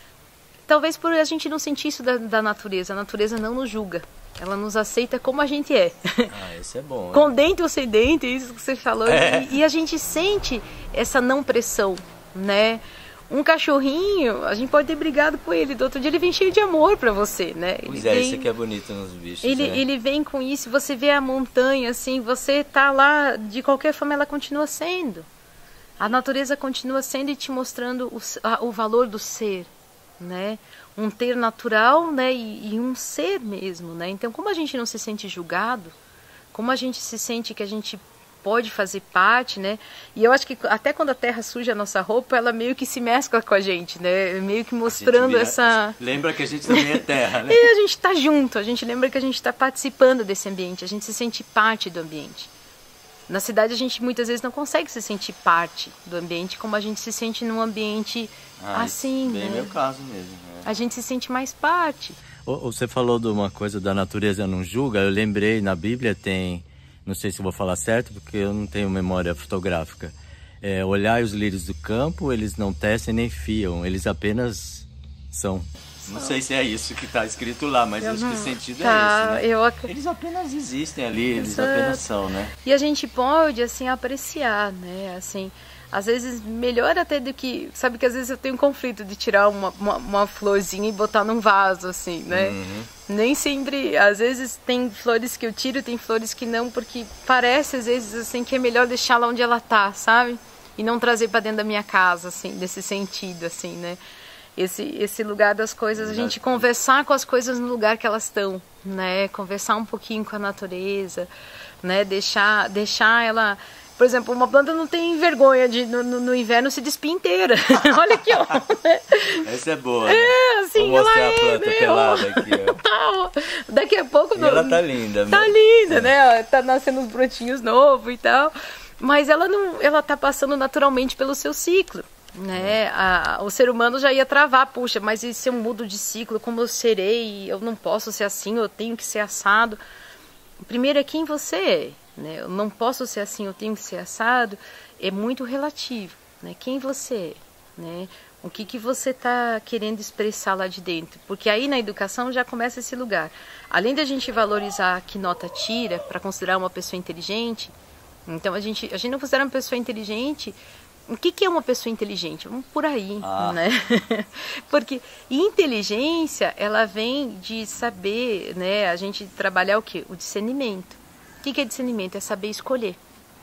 talvez por a gente não sentir isso da, da natureza. A natureza não nos julga. Ela nos aceita como a gente é. Ah, isso é bom. Com dente ou sem dente, isso que você falou. É. E, e a gente sente essa não pressão, né? Um cachorrinho, a gente pode ter brigado com ele, do outro dia ele vem cheio de amor pra você, né? Ele pois é, vem, isso aqui é bonito nos bichos, ele, né? ele vem com isso, você vê a montanha, assim, você tá lá, de qualquer forma ela continua sendo. A natureza continua sendo e te mostrando o, a, o valor do ser, né? Um ter natural, né? E, e um ser mesmo, né? Então, como a gente não se sente julgado, como a gente se sente que a gente pode fazer parte, né? E eu acho que até quando a terra suja a nossa roupa, ela meio que se mescla com a gente, né? Meio que mostrando vira, essa... Lembra que a gente também é terra, né? E a gente está junto, a gente lembra que a gente está participando desse ambiente, a gente se sente parte do ambiente. Na cidade a gente muitas vezes não consegue se sentir parte do ambiente como a gente se sente num ambiente ah, assim, bem né? meu caso mesmo. Né? A gente se sente mais parte. Você falou de uma coisa da natureza não julga, eu lembrei, na Bíblia tem... Não sei se vou falar certo, porque eu não tenho memória fotográfica. É, olhai os lírios do campo, eles não tecem nem fiam, eles apenas são. Não sei se é isso que está escrito lá, mas eu acho que o sentido tá, é esse, né? Eu... Eles apenas existem ali, eles Exato. apenas são, né? E a gente pode, assim, apreciar, né? Assim, às vezes melhor até do que... Sabe que às vezes eu tenho um conflito de tirar uma, uma, uma florzinha e botar num vaso, assim, né? Uhum. Nem sempre... Às vezes tem flores que eu tiro, tem flores que não, porque parece às vezes assim que é melhor deixar lá onde ela tá, sabe? E não trazer para dentro da minha casa, assim, nesse sentido, assim, né? Esse, esse lugar das coisas, a gente conversar com as coisas no lugar que elas estão, né? Conversar um pouquinho com a natureza, né? Deixar, deixar ela... Por exemplo, uma planta não tem vergonha de no, no, no inverno se despir inteira. Olha aqui, ó. Essa é boa. É, né? assim, Vou mostrar ela a planta é, pelada aqui, ó. Tá, daqui a pouco... No... Ela tá linda. Tá né? linda, é. né? Tá nascendo uns brotinhos novos e tal. Mas ela não, ela tá passando naturalmente pelo seu ciclo. Né? A, o ser humano já ia travar, puxa, mas e se eu mudo de ciclo, como eu serei? Eu não posso ser assim, eu tenho que ser assado. Primeiro é quem você é, né? Eu não posso ser assim, eu tenho que ser assado. É muito relativo, né? Quem você é, né? O que, que você está querendo expressar lá de dentro? Porque aí na educação já começa esse lugar. Além da gente valorizar que nota tira para considerar uma pessoa inteligente, então a gente, a gente não considera uma pessoa inteligente. O que, que é uma pessoa inteligente? Vamos por aí, ah. né? Porque inteligência, ela vem de saber, né? A gente trabalhar o quê? O discernimento. O que, que é discernimento? É saber escolher.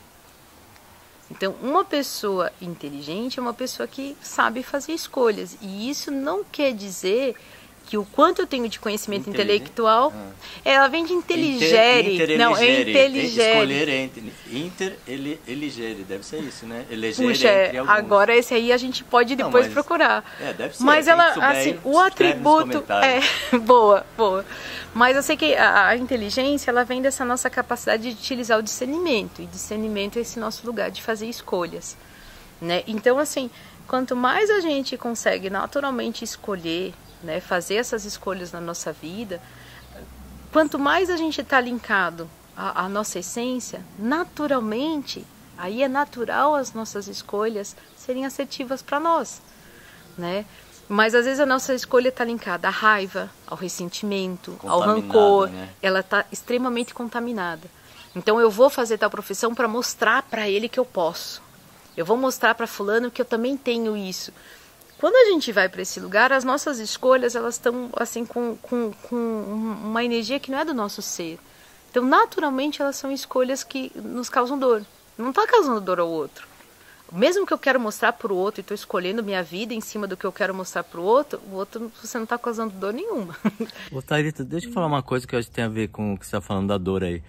Então, uma pessoa inteligente é uma pessoa que sabe fazer escolhas. E isso não quer dizer que o quanto eu tenho de conhecimento intelectual, ah. ela vem de inteligere. Inter, inter, não, é inteligere. Escolher é inter, ele, eligere, deve ser isso, né? Eleger Puxa, entre alguns. Agora esse aí a gente pode depois não, mas, procurar. É, deve ser. Mas ela, assim, o atributo é boa, boa. Mas eu sei que a, a inteligência, ela vem dessa nossa capacidade de utilizar o discernimento. E discernimento é esse nosso lugar de fazer escolhas, né? Então, assim, quanto mais a gente consegue naturalmente escolher, né, fazer essas escolhas na nossa vida, quanto mais a gente está linkado à, à nossa essência, naturalmente, aí é natural as nossas escolhas serem assertivas para nós, né? Mas às vezes a nossa escolha está linkada à raiva, ao ressentimento, ao rancor, né? Ela está extremamente contaminada. Então eu vou fazer tal profissão para mostrar para ele que eu posso. Eu vou mostrar para fulano que eu também tenho isso. Quando a gente vai para esse lugar, as nossas escolhas, elas estão assim com, com, com uma energia que não é do nosso ser. Então, naturalmente, elas são escolhas que nos causam dor. Não está causando dor ao outro. Mesmo que eu quero mostrar para o outro e estou escolhendo minha vida em cima do que eu quero mostrar para o outro, o outro você não está causando dor nenhuma. Ô, Thalita, deixa eu falar uma coisa que eu acho que tem a ver com o que você está falando da dor aí.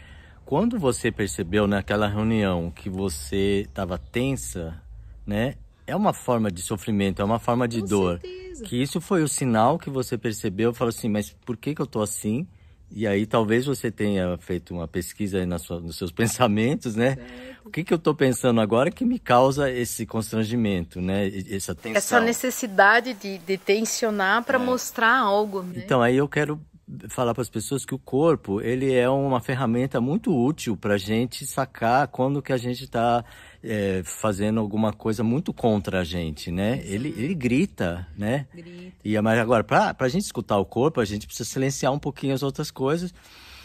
quando você percebeu naquela reunião que você estava tensa, né? É uma forma de sofrimento, é uma forma de Com dor. certeza. Que isso foi o sinal que você percebeu, falou assim, mas por que que eu tô assim? E aí talvez você tenha feito uma pesquisa aí na sua, nos seus pensamentos, né? Certo. O que que eu tô pensando agora que me causa esse constrangimento, né? Essa tensão. Essa necessidade de, de tensionar para É. mostrar algo, né? Então aí eu quero falar para as pessoas que o corpo, ele é uma ferramenta muito útil para a gente sacar quando que a gente está é, fazendo alguma coisa muito contra a gente, né? Ele, ele grita, né? Grita. E, mas agora, para a gente escutar o corpo, a gente precisa silenciar um pouquinho as outras coisas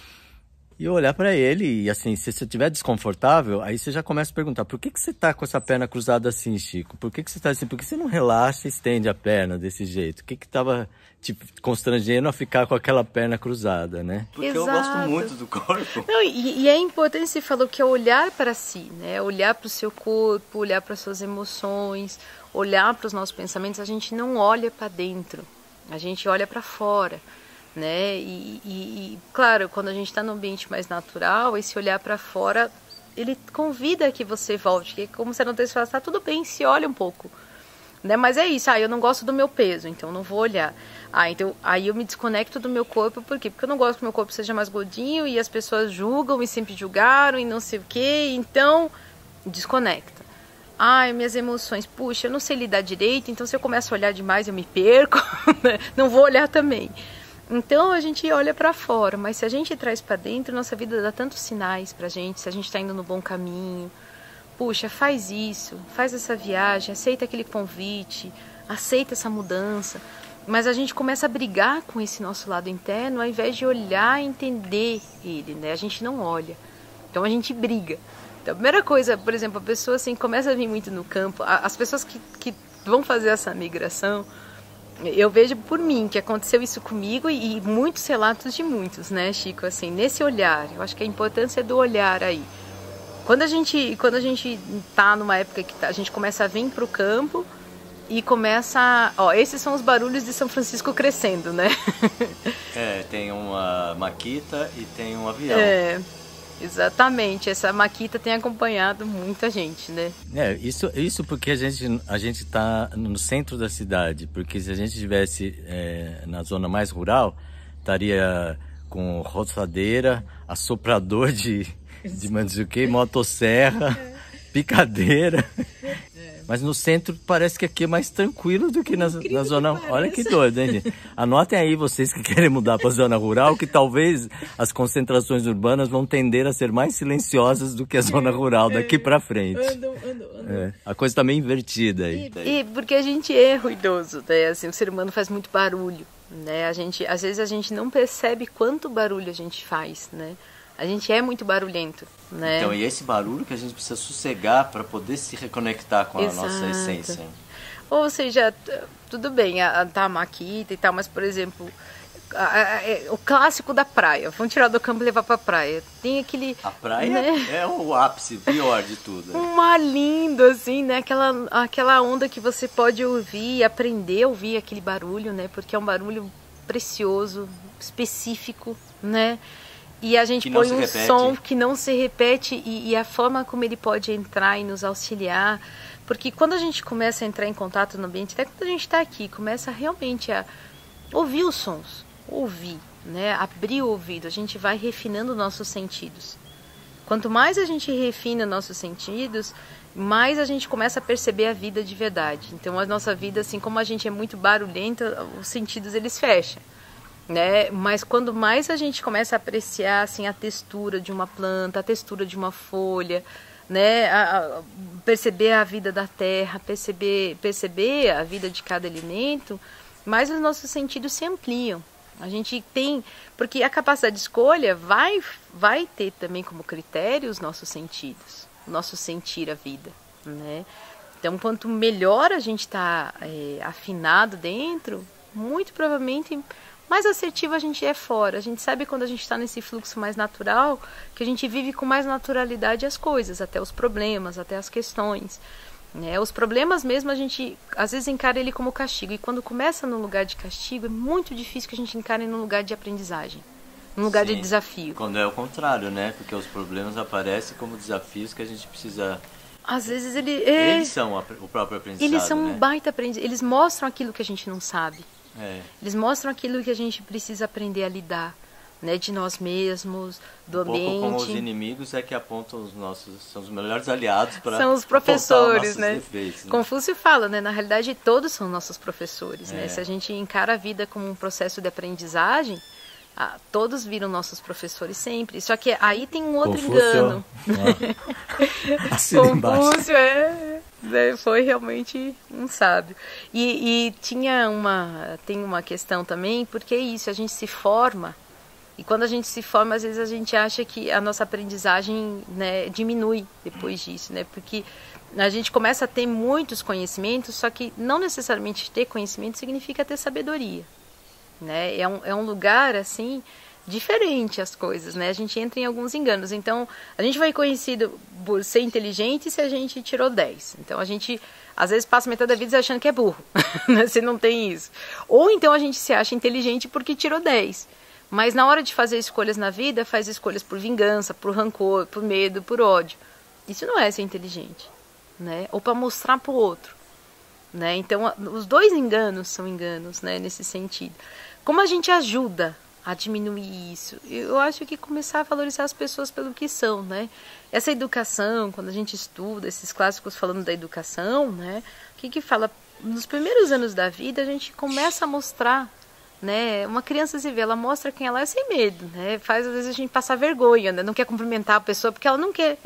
e olhar para ele. E assim, se você estiver desconfortável, aí você já começa a perguntar, por que que você está com essa perna cruzada assim, Chico? Por que que você está assim? Por que você não relaxa e estende a perna desse jeito? O que que estava te constrangendo a ficar com aquela perna cruzada, né? Porque Exato. eu gosto muito do corpo. Não, e, e é importante, você falou que é olhar para si, né? Olhar para o seu corpo, olhar para as suas emoções, olhar para os nossos pensamentos. A gente não olha para dentro, a gente olha para fora, né? E, e, e claro, quando a gente está num ambiente mais natural, esse olhar para fora, ele convida que você volte, que como você não tem, você fala, tá tudo bem, se olha um pouco, né? Mas é isso, ah, eu não gosto do meu peso, então não vou olhar. Ah, então aí eu me desconecto do meu corpo, por quê? Porque eu não gosto que o meu corpo seja mais gordinho e as pessoas julgam e sempre julgaram e não sei o quê, então desconecta. Ai, minhas emoções, puxa, eu não sei lidar direito, então se eu começo a olhar demais eu me perco, né? Não vou olhar também. Então a gente olha para fora, mas se a gente traz para dentro, nossa vida dá tantos sinais pra gente, se a gente está indo no bom caminho. Puxa, faz isso, faz essa viagem, aceita aquele convite, aceita essa mudança. Mas a gente começa a brigar com esse nosso lado interno, ao invés de olhar e entender ele, né? A gente não olha. Então a gente briga. Então a primeira coisa, por exemplo, a pessoa assim começa a vir muito no campo, as pessoas que, que vão fazer essa migração, eu vejo por mim que aconteceu isso comigo e, e muitos relatos de muitos, né, Chico? Assim, nesse olhar, eu acho que a importância é do olhar aí. Quando a gente, quando a gente tá numa época que a gente começa a vir para o campo e começa, ó, esses são os barulhos de São Francisco crescendo, né? É, tem uma maquita e tem um avião. É, exatamente, essa maquita tem acompanhado muita gente, né? É, isso, isso porque a gente a gente está no centro da cidade, porque se a gente estivesse é, na zona mais rural, estaria com roçadeira, assoprador de, de manduquê, motosserra, picadeira. Mas no centro parece que aqui é mais tranquilo do que na, na zona... Que Olha que doido, hein, gente? Anotem aí vocês que querem mudar para a zona rural, que talvez as concentrações urbanas vão tender a ser mais silenciosas do que a zona rural daqui para frente. Ando, ando, ando. É, a coisa está meio invertida aí. E, e porque a gente é ruidoso, né? Assim, o ser humano faz muito barulho, né? A gente, às vezes a gente não percebe quanto barulho a gente faz, né? A gente é muito barulhento, né? Então, e esse barulho que a gente precisa sossegar para poder se reconectar com a Exato. nossa essência. Ou seja, tudo bem, a, a, tá a maquita e tal, mas, por exemplo, a, a, a, o clássico da praia. Vamos tirar do campo e levar pra praia. Tem aquele... A praia, né? É o ápice, pior de tudo. Um mar lindo, assim, né? Aquela, aquela onda que você pode ouvir, aprender a ouvir aquele barulho, né? Porque é um barulho precioso, específico, né? E a gente põe um som que não se repete e, e a forma como ele pode entrar e nos auxiliar. Porque quando a gente começa a entrar em contato no ambiente, até quando a gente está aqui, começa realmente a ouvir os sons, ouvir, né? Abrir o ouvido, a gente vai refinando nossos sentidos. Quanto mais a gente refina nossos sentidos, mais a gente começa a perceber a vida de verdade. Então a nossa vida, assim como a gente é muito barulhenta, os sentidos eles fecham. Né? Mas quando mais a gente começa a apreciar assim, a textura de uma planta, a textura de uma folha, né? a, a, perceber a vida da terra, perceber, perceber a vida de cada alimento, mais os nossos sentidos se ampliam. A gente tem, porque a capacidade de escolha vai, vai ter também como critério os nossos sentidos, o nosso sentir a vida, né? Então, quanto melhor a gente está é, afinado dentro, muito provavelmente mais assertivo a gente é fora. A gente sabe quando a gente está nesse fluxo mais natural, que a gente vive com mais naturalidade as coisas, até os problemas, até as questões. Né? Os problemas mesmo a gente às vezes encara ele como castigo. E quando começa no lugar de castigo, é muito difícil que a gente encare no lugar de aprendizagem. um lugar Sim. de desafio. Quando é o contrário, né? Porque os problemas aparecem como desafios que a gente precisa... Às vezes ele, é... eles são o próprio aprendizado, Eles são né? um baita aprendizado. Eles mostram aquilo que a gente não sabe. É. Eles mostram aquilo que a gente precisa aprender a lidar, né? De nós mesmos, do um ambiente. Um pouco como os inimigos é que apontam os nossos... São os melhores aliados para são os professores, os né? defeitos, né? Confúcio fala, né? Na realidade, todos são nossos professores, é. né? Se a gente encara a vida como um processo de aprendizagem, ah, todos viram nossos professores sempre. Só que aí tem um outro Confúcio, engano. Confúcio é, é, foi realmente um sábio. E, e tinha uma, tem uma questão também, porque é isso, a gente se forma, e quando a gente se forma, às vezes a gente acha que a nossa aprendizagem, né, diminui depois disso, né? Porque a gente começa a ter muitos conhecimentos, só que não necessariamente ter conhecimento significa ter sabedoria. Né? É, um, é um lugar, assim, diferente as coisas, né? A gente entra em alguns enganos. Então, a gente vai conhecido por ser inteligente se a gente tirou dez. Então, a gente, às vezes, passa metade da vida achando que é burro, né? Se não tem isso. Ou, então, a gente se acha inteligente porque tirou dez. Mas, na hora de fazer escolhas na vida, faz escolhas por vingança, por rancor, por medo, por ódio. Isso não é ser inteligente, né? Ou para mostrar para o outro. Né? Então, os dois enganos são enganos, né, nesse sentido. Como a gente ajuda a diminuir isso? Eu acho que começar a valorizar as pessoas pelo que são, né? Essa educação, quando a gente estuda esses clássicos falando da educação, né? O que que fala? Nos primeiros anos da vida, a gente começa a mostrar, né? Uma criança se vê, ela mostra quem ela é sem medo, né? Faz às vezes a gente passar vergonha, né? Não quer cumprimentar a pessoa porque ela não quer.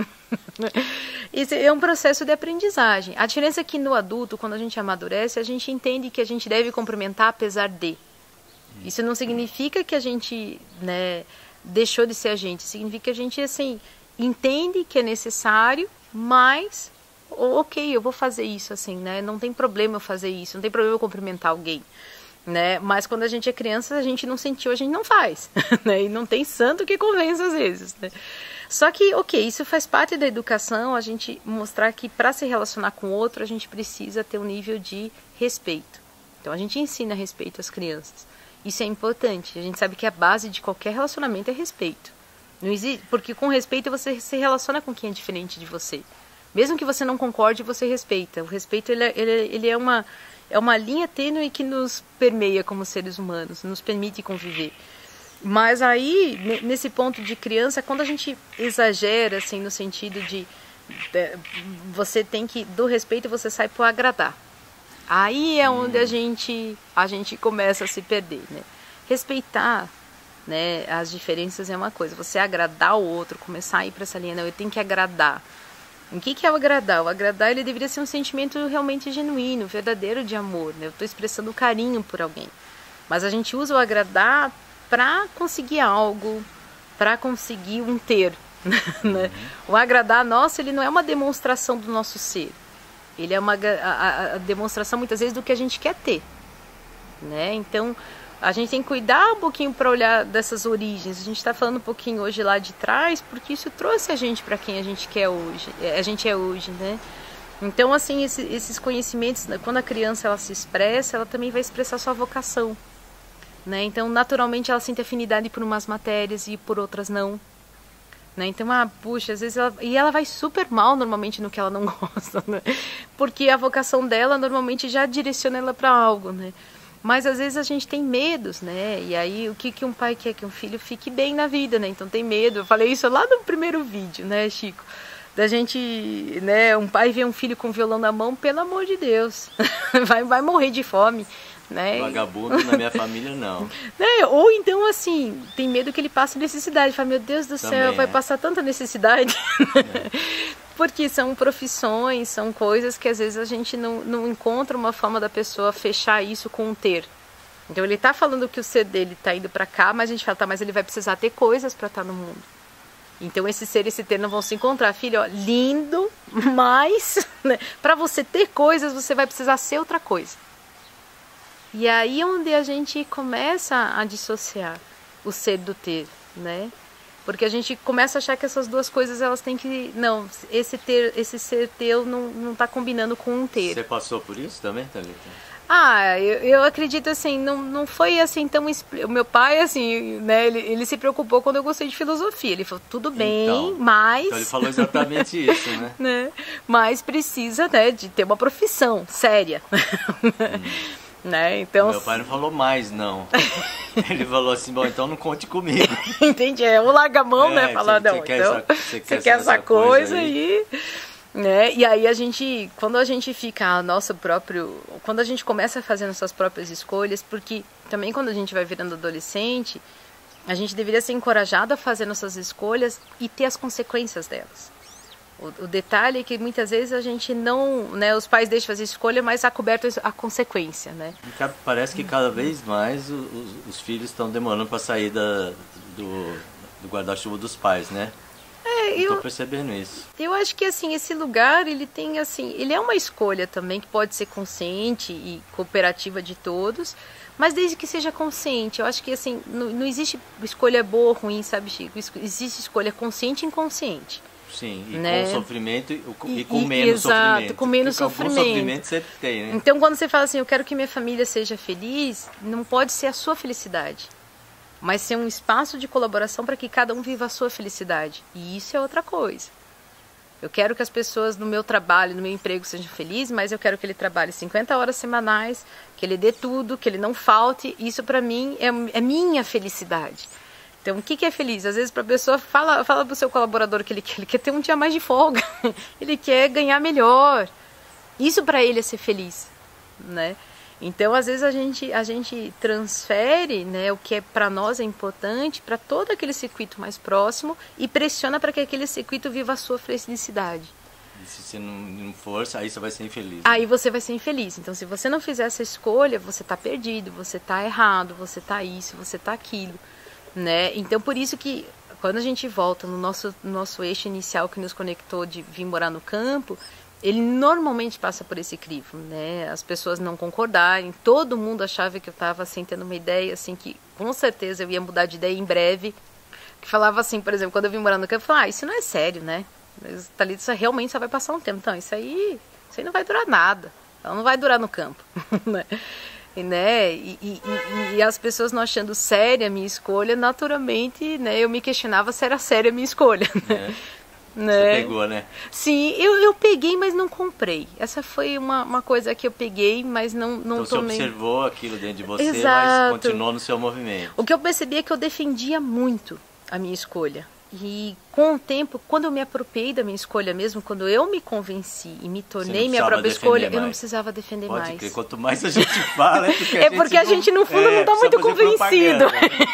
Isso é um processo de aprendizagem. A diferença é que no adulto, quando a gente amadurece, a gente entende que a gente deve cumprimentar apesar de. Isso não significa que a gente, né, deixou de ser a gente. Significa que a gente, assim, entende que é necessário, mas, ok, eu vou fazer isso, assim, né? Não tem problema eu fazer isso, não tem problema eu cumprimentar alguém. Né? Mas quando a gente é criança, a gente não sentiu, a gente não faz. Né? E não tem santo que convença às vezes. Né? Só que, ok, isso faz parte da educação, a gente mostrar que para se relacionar com o outro, a gente precisa ter um nível de respeito. Então a gente ensina respeito às crianças. Isso é importante. A gente sabe que a base de qualquer relacionamento é respeito. Não existe, porque com respeito você se relaciona com quem é diferente de você. Mesmo que você não concorde, você respeita. O respeito ele, ele, ele é uma... É uma linha tênue que nos permeia como seres humanos, nos permite conviver. Mas aí, nesse ponto de criança, quando a gente exagera, assim, no sentido de, de você tem que, do respeito, você sai para agradar. Aí é onde a gente, a gente começa a se perder, né? Respeitar, né, as diferenças é uma coisa. Você agradar o outro, começar a ir para essa linha, não, eu tenho que agradar. O que que é o agradar? O agradar, ele deveria ser um sentimento realmente genuíno, verdadeiro de amor, né? Eu estou expressando carinho por alguém. Mas a gente usa o agradar para conseguir algo, para conseguir um ter. Né? O agradar nosso, ele não é uma demonstração do nosso ser. Ele é uma a, a demonstração, muitas vezes, do que a gente quer ter. Né? Então, a gente tem que cuidar um pouquinho para olhar dessas origens. A gente está falando um pouquinho hoje lá de trás, porque isso trouxe a gente para quem a gente quer hoje, a gente é hoje, né? Então, assim, esse, esses conhecimentos, quando a criança ela se expressa, ela também vai expressar sua vocação, né? Então, naturalmente, ela sente afinidade por umas matérias e por outras não. Né? Então, ah, puxa, às vezes ela... E ela vai super mal, normalmente, no que ela não gosta, né? Porque a vocação dela, normalmente, já direciona ela para algo, né? Mas às vezes a gente tem medos, né? E aí o que, que um pai quer? Que um filho fique bem na vida, né? Então tem medo. Eu falei isso lá no primeiro vídeo, né, Chico? Da gente, né? Um pai vê um filho com violão na mão, pelo amor de Deus, vai, vai morrer de fome, né? Vagabundo na minha família, não. Né? Ou então, assim, tem medo que ele passe necessidade. Fala, meu Deus do Também, céu, vai é. passar tanta necessidade. É. Porque são profissões, são coisas que às vezes a gente não, não encontra uma forma da pessoa fechar isso com um ter. Então ele está falando que o ser dele está indo para cá, mas a gente fala, tá, mas ele vai precisar ter coisas para estar no mundo. Então esse ser e esse ter não vão se encontrar. Filho, ó, lindo, mas né, para você ter coisas, você vai precisar ser outra coisa. E aí é onde a gente começa a dissociar o ser do ter, né? Porque a gente começa a achar que essas duas coisas, elas têm que... Não, esse, ter, esse ser teu não, não tá combinando com um ter. Você passou por isso também, Thalita? Ah, eu, eu acredito assim, não, não foi assim tão... O meu pai, assim, né, ele, ele se preocupou quando eu gostei de filosofia. Ele falou, tudo bem, então, mas... Então ele falou exatamente isso, né? né? Mas precisa, né, de ter uma profissão séria. Hum. Né? Então, meu pai não falou mais, não. Ele falou assim, bom, então não conte comigo. Entendi, é um larga-mão, é, né? Falar, não, quer então, essa, você quer, você quer essa, essa coisa, coisa aí... aí... Né? E aí a gente, quando a gente fica a nosso próprio, quando a gente começa a fazer nossas próprias escolhas, porque também quando a gente vai virando adolescente, a gente deveria ser encorajado a fazer nossas escolhas e ter as consequências delas. O, o detalhe é que muitas vezes a gente não, né, os pais deixam fazer escolha, mas há coberto a consequência, né? Parece que cada vez mais os, os filhos estão demorando para sair da, do, do guarda-chuva dos pais, né? É, eu, eu tô percebendo isso. Eu acho que assim, esse lugar, ele tem assim, ele é uma escolha também que pode ser consciente e cooperativa de todos, mas desde que seja consciente. Eu acho que assim, não, não existe escolha boa ou ruim, sabe, Chico? Existe escolha consciente e inconsciente. Sim, e né? com sofrimento e, e com e, menos exato, sofrimento. com menos Porque sofrimento. Com sofrimento sempre tem, né? Então quando você fala assim, eu quero que minha família seja feliz, não pode ser a sua felicidade, mas ser um espaço de colaboração para que cada um viva a sua felicidade. E isso é outra coisa. Eu quero que as pessoas no meu trabalho, no meu emprego sejam felizes, mas eu quero que ele trabalhe cinquenta horas semanais, que ele dê tudo, que ele não falte. Isso para mim é, é minha felicidade. Então, o que, que é feliz? Às vezes, para a pessoa, fala, fala para o seu colaborador que ele, que ele quer ter um dia mais de folga. Ele quer ganhar melhor. Isso para ele é ser feliz, né? Então, às vezes, a gente, a gente transfere, né, o que é para nós é importante para todo aquele circuito mais próximo e pressiona para que aquele circuito viva a sua felicidade. E se você não, não for, aí você vai ser infeliz. Né? Aí você vai ser infeliz. Então, se você não fizer essa escolha, você está perdido, você está errado, você está isso, você está aquilo. Né? Então, por isso que quando a gente volta no nosso, no nosso eixo inicial que nos conectou de vir morar no campo, ele normalmente passa por esse crivo, né? As pessoas não concordarem, todo mundo achava que eu estava assim, tendo uma ideia, assim, que com certeza eu ia mudar de ideia em breve, que falava assim, por exemplo, quando eu vim morar no campo, eu falava, ah, isso não é sério, né? Thalita, isso realmente só vai passar um tempo, então isso aí, isso aí não vai durar nada, ela não vai durar no campo, né? E, né? E, e, e, e as pessoas não achando séria a minha escolha, naturalmente, né, eu me questionava se era séria a minha escolha, né? É. Né? Você pegou, né? Sim, eu, eu peguei, mas não comprei. Essa foi uma, uma coisa que eu peguei, mas não, não então tomei. Você observou aquilo dentro de você, Exato. Mas continuou no seu movimento. O que eu percebi é que eu defendia muito a minha escolha. E com o tempo, quando eu me apropriei da minha escolha mesmo, quando eu me convenci e me tornei minha própria escolha, mais. eu não precisava defender Pode mais. Crer. Quanto mais a gente fala, é porque a, é gente, porque a gente no fundo é, não está muito convencido.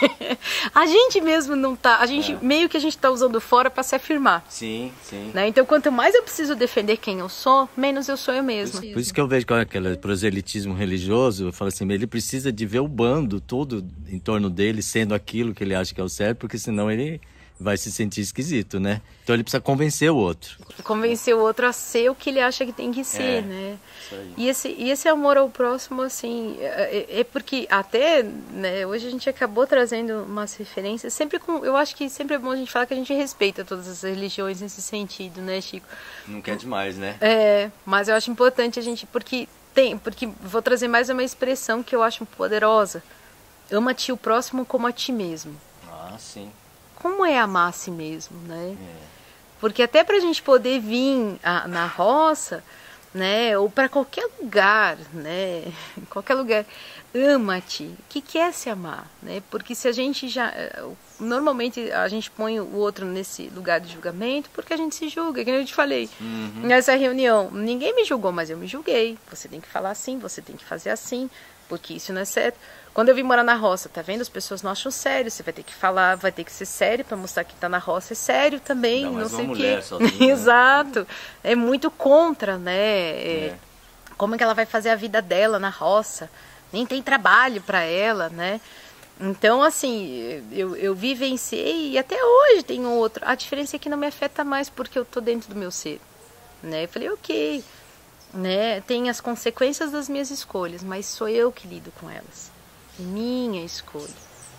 A gente mesmo não está, a gente é. meio que a gente está usando fora para se afirmar. Sim, sim. Né? Então, quanto mais eu preciso defender quem eu sou, menos eu sou eu mesmo. Por isso, por isso que eu vejo com aquele proselitismo religioso, eu falo assim, ele precisa de ver o bando todo em torno dele sendo aquilo que ele acha que é o certo, porque senão ele vai se sentir esquisito, né? Então ele precisa convencer o outro. Convencer o outro a ser o que ele acha que tem que ser, é, né? Isso aí. E esse, e esse amor ao próximo, assim, é, é porque até, né, hoje a gente acabou trazendo umas referências, sempre com, eu acho que sempre é bom a gente falar que a gente respeita todas as religiões nesse sentido, né, Chico? Não quer demais, né? É, mas eu acho importante a gente, porque tem, porque vou trazer mais uma expressão que eu acho poderosa. Ama-te o próximo como a ti mesmo. Ah, sim. Como é amar a si mesmo, né? É. Porque até para a gente poder vir a, na roça, né? Ou para qualquer lugar, né? Qualquer lugar, ama-te. O que, que é se amar, né? Porque se a gente já... Normalmente a gente põe o outro nesse lugar de julgamento porque a gente se julga, que eu te falei. Uhum. Nessa reunião, ninguém me julgou, mas eu me julguei. Você tem que falar assim, você tem que fazer assim, porque isso não é certo. Quando eu vim morar na roça, tá vendo? As pessoas não acham sério. Você vai ter que falar, vai ter que ser sério para mostrar que tá na roça. É sério também, não, não sei o quê. Sozinha, Exato. Né? É muito contra, né? É. É. Como é que ela vai fazer a vida dela na roça? Nem tem trabalho para ela, né? Então, assim, eu, eu vivenciei e até hoje tem outro. A diferença é que não me afeta mais porque eu tô dentro do meu ser, né? Eu falei, ok, né? Tem as consequências das minhas escolhas, mas sou eu que lido com elas. Minha escolha,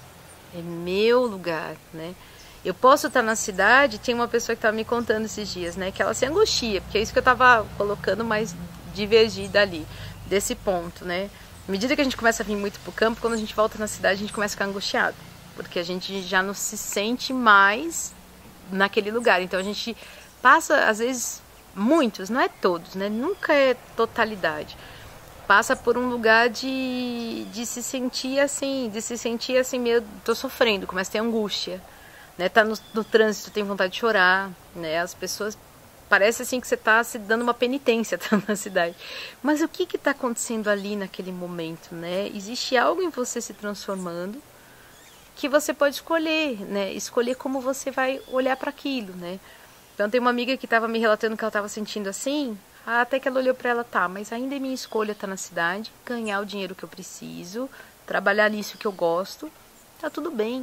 é meu lugar, né? Eu posso estar na cidade, tinha uma pessoa que estava me contando esses dias, né? Que ela se angustia, porque é isso que eu estava colocando mais divergida ali. desse ponto, né? À medida que a gente começa a vir muito pro campo, quando a gente volta na cidade, a gente começa a ficar angustiado, porque a gente já não se sente mais naquele lugar. Então a gente passa, às vezes, muitos, não é todos, né? Nunca é totalidade. Passa por um lugar de, de se sentir assim, de se sentir assim, meio, tô sofrendo, começa a ter angústia, né? Tá no, no trânsito, tem vontade de chorar, né? As pessoas, parece assim que você tá se dando uma penitência, tá na cidade. Mas o que que tá acontecendo ali naquele momento, né? Existe algo em você se transformando que você pode escolher, né? Escolher como você vai olhar para aquilo, né? Então tem uma amiga que estava me relatando que ela estava sentindo assim, até que ela olhou para ela, tá, mas ainda é minha escolha estar na cidade, ganhar o dinheiro que eu preciso, trabalhar nisso que eu gosto, tá tudo bem.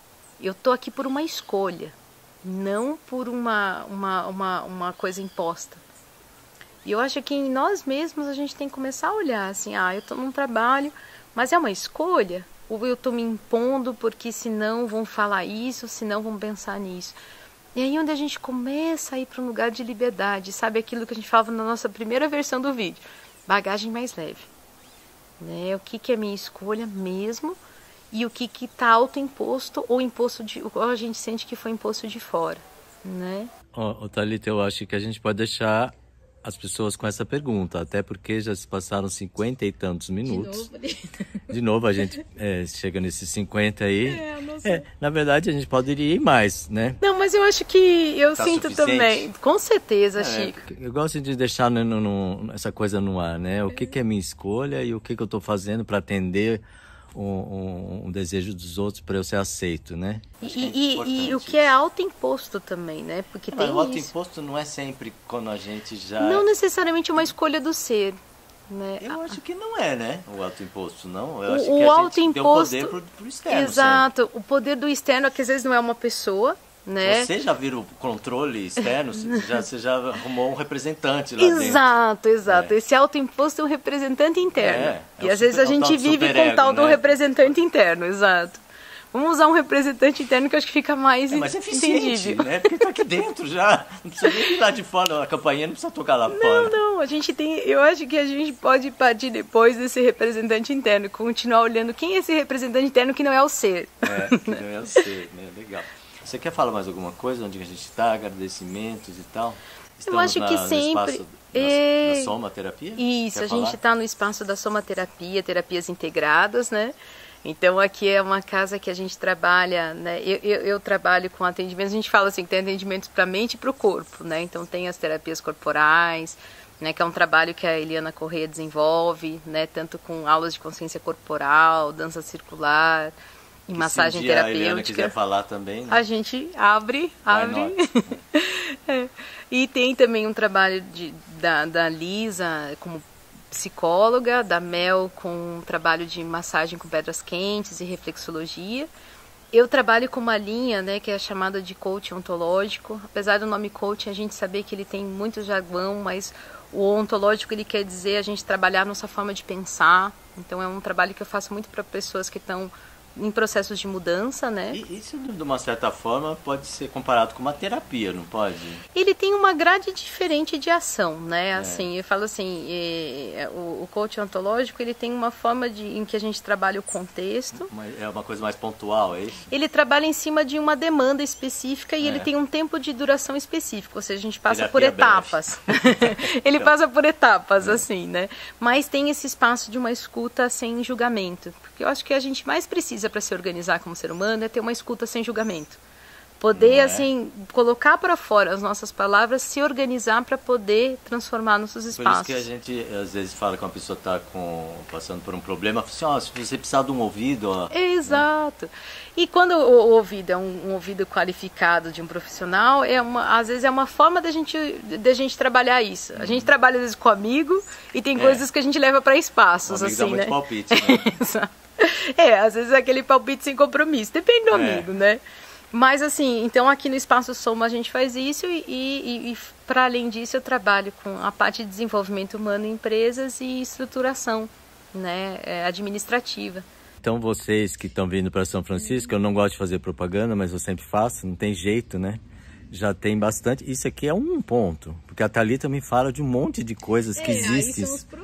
Eu tô aqui por uma escolha, não por uma, uma, uma, uma coisa imposta. E eu acho que em nós mesmos a gente tem que começar a olhar assim, ah, eu tô num trabalho, mas é uma escolha? Ou eu tô me impondo porque senão vão falar isso, senão vão pensar nisso? E aí onde a gente começa a ir para um lugar de liberdade, sabe aquilo que a gente falava na nossa primeira versão do vídeo, bagagem mais leve, né? O que que é minha escolha mesmo e o que que está autoimposto ou imposto de, ou a gente sente que foi imposto de fora, né? Ó, oh, Thalita, eu acho que a gente pode deixar as pessoas com essa pergunta, até porque já se passaram cinquenta e tantos minutos. De novo, De novo a gente é, chega nesses cinquenta aí. É, não sei. É, na verdade, a gente poderia ir mais, né? Não, mas eu acho que eu tá sinto suficiente? Também. Com certeza, é, Chico. Eu gosto de deixar no, no, no, essa coisa no ar, né? O que, que é minha escolha e o que, que eu estou fazendo para atender um, um, um desejo dos outros para eu ser aceito, né? E, e, e o que é autoimposto também, né? Porque não, tem o autoimposto não é sempre quando a gente já... Não necessariamente uma escolha do ser, né? Eu acho que não é, né? O autoimposto, não. Eu acho o que a autoimposto, gente deu poder pro, pro externo. Exato. Sempre. O poder do externo, que às vezes não é uma pessoa, né? Você já viu o controle externo? Você já, você já arrumou um representante lá exato, dentro. Exato, é. Esse autoimposto é um representante interno. É, é e às super, vezes a gente vive com o tal né? do representante interno, exato. Vamos usar um representante interno que eu acho que fica mais é, mas é eficiente, né? Porque tá aqui dentro já. Não precisa nem ir lá de fora, a campainha não precisa tocar lá não, fora. Não, não, a gente tem... Eu acho que a gente pode partir depois desse representante interno, continuar olhando quem é esse representante interno que não é o ser. É, que não é o ser, né? Legal. Você quer falar mais alguma coisa? Onde a gente está? Agradecimentos e tal? Estamos eu acho na, que sempre... No é... na somaterapia? Isso, quer a falar? gente está no espaço da somaterapia, terapias integradas, né? Então aqui é uma casa que a gente trabalha, né? Eu, eu, eu trabalho com atendimentos, a gente fala assim, que tem atendimentos para a mente e para o corpo, né? Então tem as terapias corporais, né? Que é um trabalho que a Eliana Corrêa desenvolve, né? Tanto com aulas de consciência corporal, dança circular e que massagem se um dia terapêutica. A Eliana quiser falar também, né? A gente abre, abre. é. E tem também um trabalho de, da, da Lisa como psicóloga, da Mel com um trabalho de massagem com pedras quentes e reflexologia. Eu trabalho com uma linha, né, que é chamada de coaching ontológico. Apesar do nome coaching, a gente saber que ele tem muito jargão, mas o ontológico ele quer dizer a gente trabalhar nossa forma de pensar. Então é um trabalho que eu faço muito para pessoas que estão em processos de mudança, né? E isso, de uma certa forma, pode ser comparado com uma terapia, não pode? Ele tem uma grade diferente de ação, né? Assim, é. eu falo assim, é, o, o coaching ontológico, ele tem uma forma de, em que a gente trabalha o contexto. É uma coisa mais pontual, é isso? Ele trabalha em cima de uma demanda específica e é. ele tem um tempo de duração específico, ou seja, a gente passa terapia por etapas. ele então. passa por etapas, é. assim, né? Mas tem esse espaço de uma escuta sem julgamento, porque eu acho que a gente mais precisa para se organizar como ser humano é ter uma escuta sem julgamento. Poder, é? assim, colocar para fora as nossas palavras, se organizar para poder transformar nossos espaços. Por isso que a gente, às vezes, fala que uma pessoa está passando por um problema, assim, ó, se você precisar de um ouvido... Ó, exato. Né? E quando o, o ouvido é um, um ouvido qualificado de um profissional, é uma, às vezes é uma forma da gente, da gente trabalhar isso. A gente trabalha, às vezes, com amigo e tem é. coisas que a gente leva para espaços, o amigo assim, dá né? muito palpite, né? Exato. É, às vezes é aquele palpite sem compromisso, depende do é. amigo, né? Mas assim, então aqui no Espaço Soma a gente faz isso e, e, e para além disso eu trabalho com a parte de desenvolvimento humano em empresas e estruturação, né, administrativa. Então vocês que estão vindo para São Francisco, eu não gosto de fazer propaganda, mas eu sempre faço, não tem jeito, né? Já tem bastante. Isso aqui é um ponto, porque a Thalita me fala de um monte de coisas é, que existem.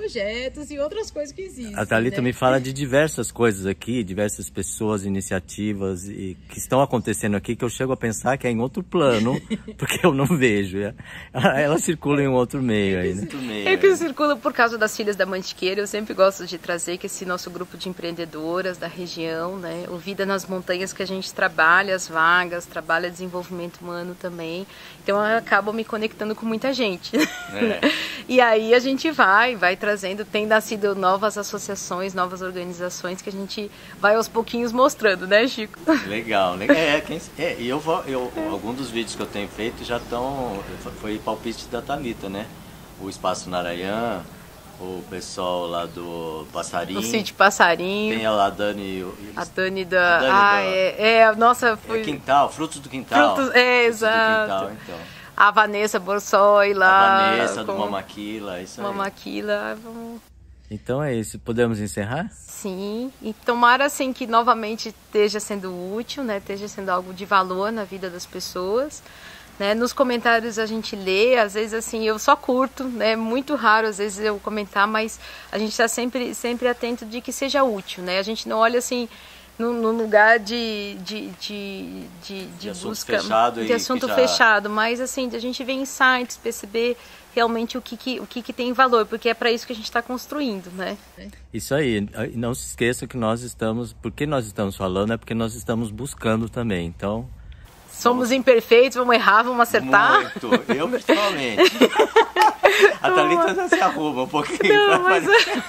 projetos e outras coisas que existem. A Thalita, né? me fala de diversas coisas aqui, diversas pessoas, iniciativas e que estão acontecendo aqui que eu chego a pensar que é em outro plano, porque eu não vejo. Ela, ela circula em um outro meio aí, né? É que eu circulo por causa das Filhas da Mantiqueira. Eu sempre gosto de trazer que esse nosso grupo de empreendedoras da região, né? O Vida nas Montanhas, que a gente trabalha as vagas, trabalha desenvolvimento humano também. Então eu acabo me conectando com muita gente. É. E aí a gente vai, vai trazendo, tem nascido novas associações, novas organizações que a gente vai aos pouquinhos mostrando, né, Chico? Legal, legal. É, quem, é, e eu vou, eu, alguns dos vídeos que eu tenho feito já estão, foi palpite da Thalita, né? O Espaço Narayan, o pessoal lá do Passarinho. O Sítio Passarinho. Tem lá a Dani. A Dani da... A Dani ah, da, é, é, nossa... Foi... É Quintal, Frutos do Quintal. Frutos, é, Frutos exato. do Quintal, então. A Vanessa Borsoi lá. A Vanessa com... do Mamaquila, isso aí. Mamaquila, vamos... Então é isso, podemos encerrar? Sim, e tomara assim que novamente esteja sendo útil, né? Esteja sendo algo de valor na vida das pessoas. Né? Nos comentários a gente lê, às vezes assim, eu só curto, né? Muito raro às vezes eu comentar, mas a gente está sempre, sempre atento de que seja útil, né? A gente não olha assim... No, no lugar de, de, de, de, de, de assunto busca fechado de assunto já... fechado, mas assim, a gente vê insights, perceber realmente o que, que, o que, que tem valor, porque é para isso que a gente está construindo, né? Isso aí, não se esqueça que nós estamos, porque nós estamos falando, é porque nós estamos buscando também, então... Somos vamos... imperfeitos, vamos errar, vamos acertar? Muito, eu principalmente. A Thalita já se arruma um pouquinho. Não, mas...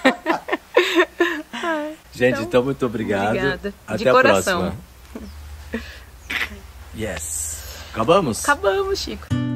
Gente, então, então muito obrigado. Obrigada. Até De a coração. próxima. Yes. Acabamos? Acabamos, Chico.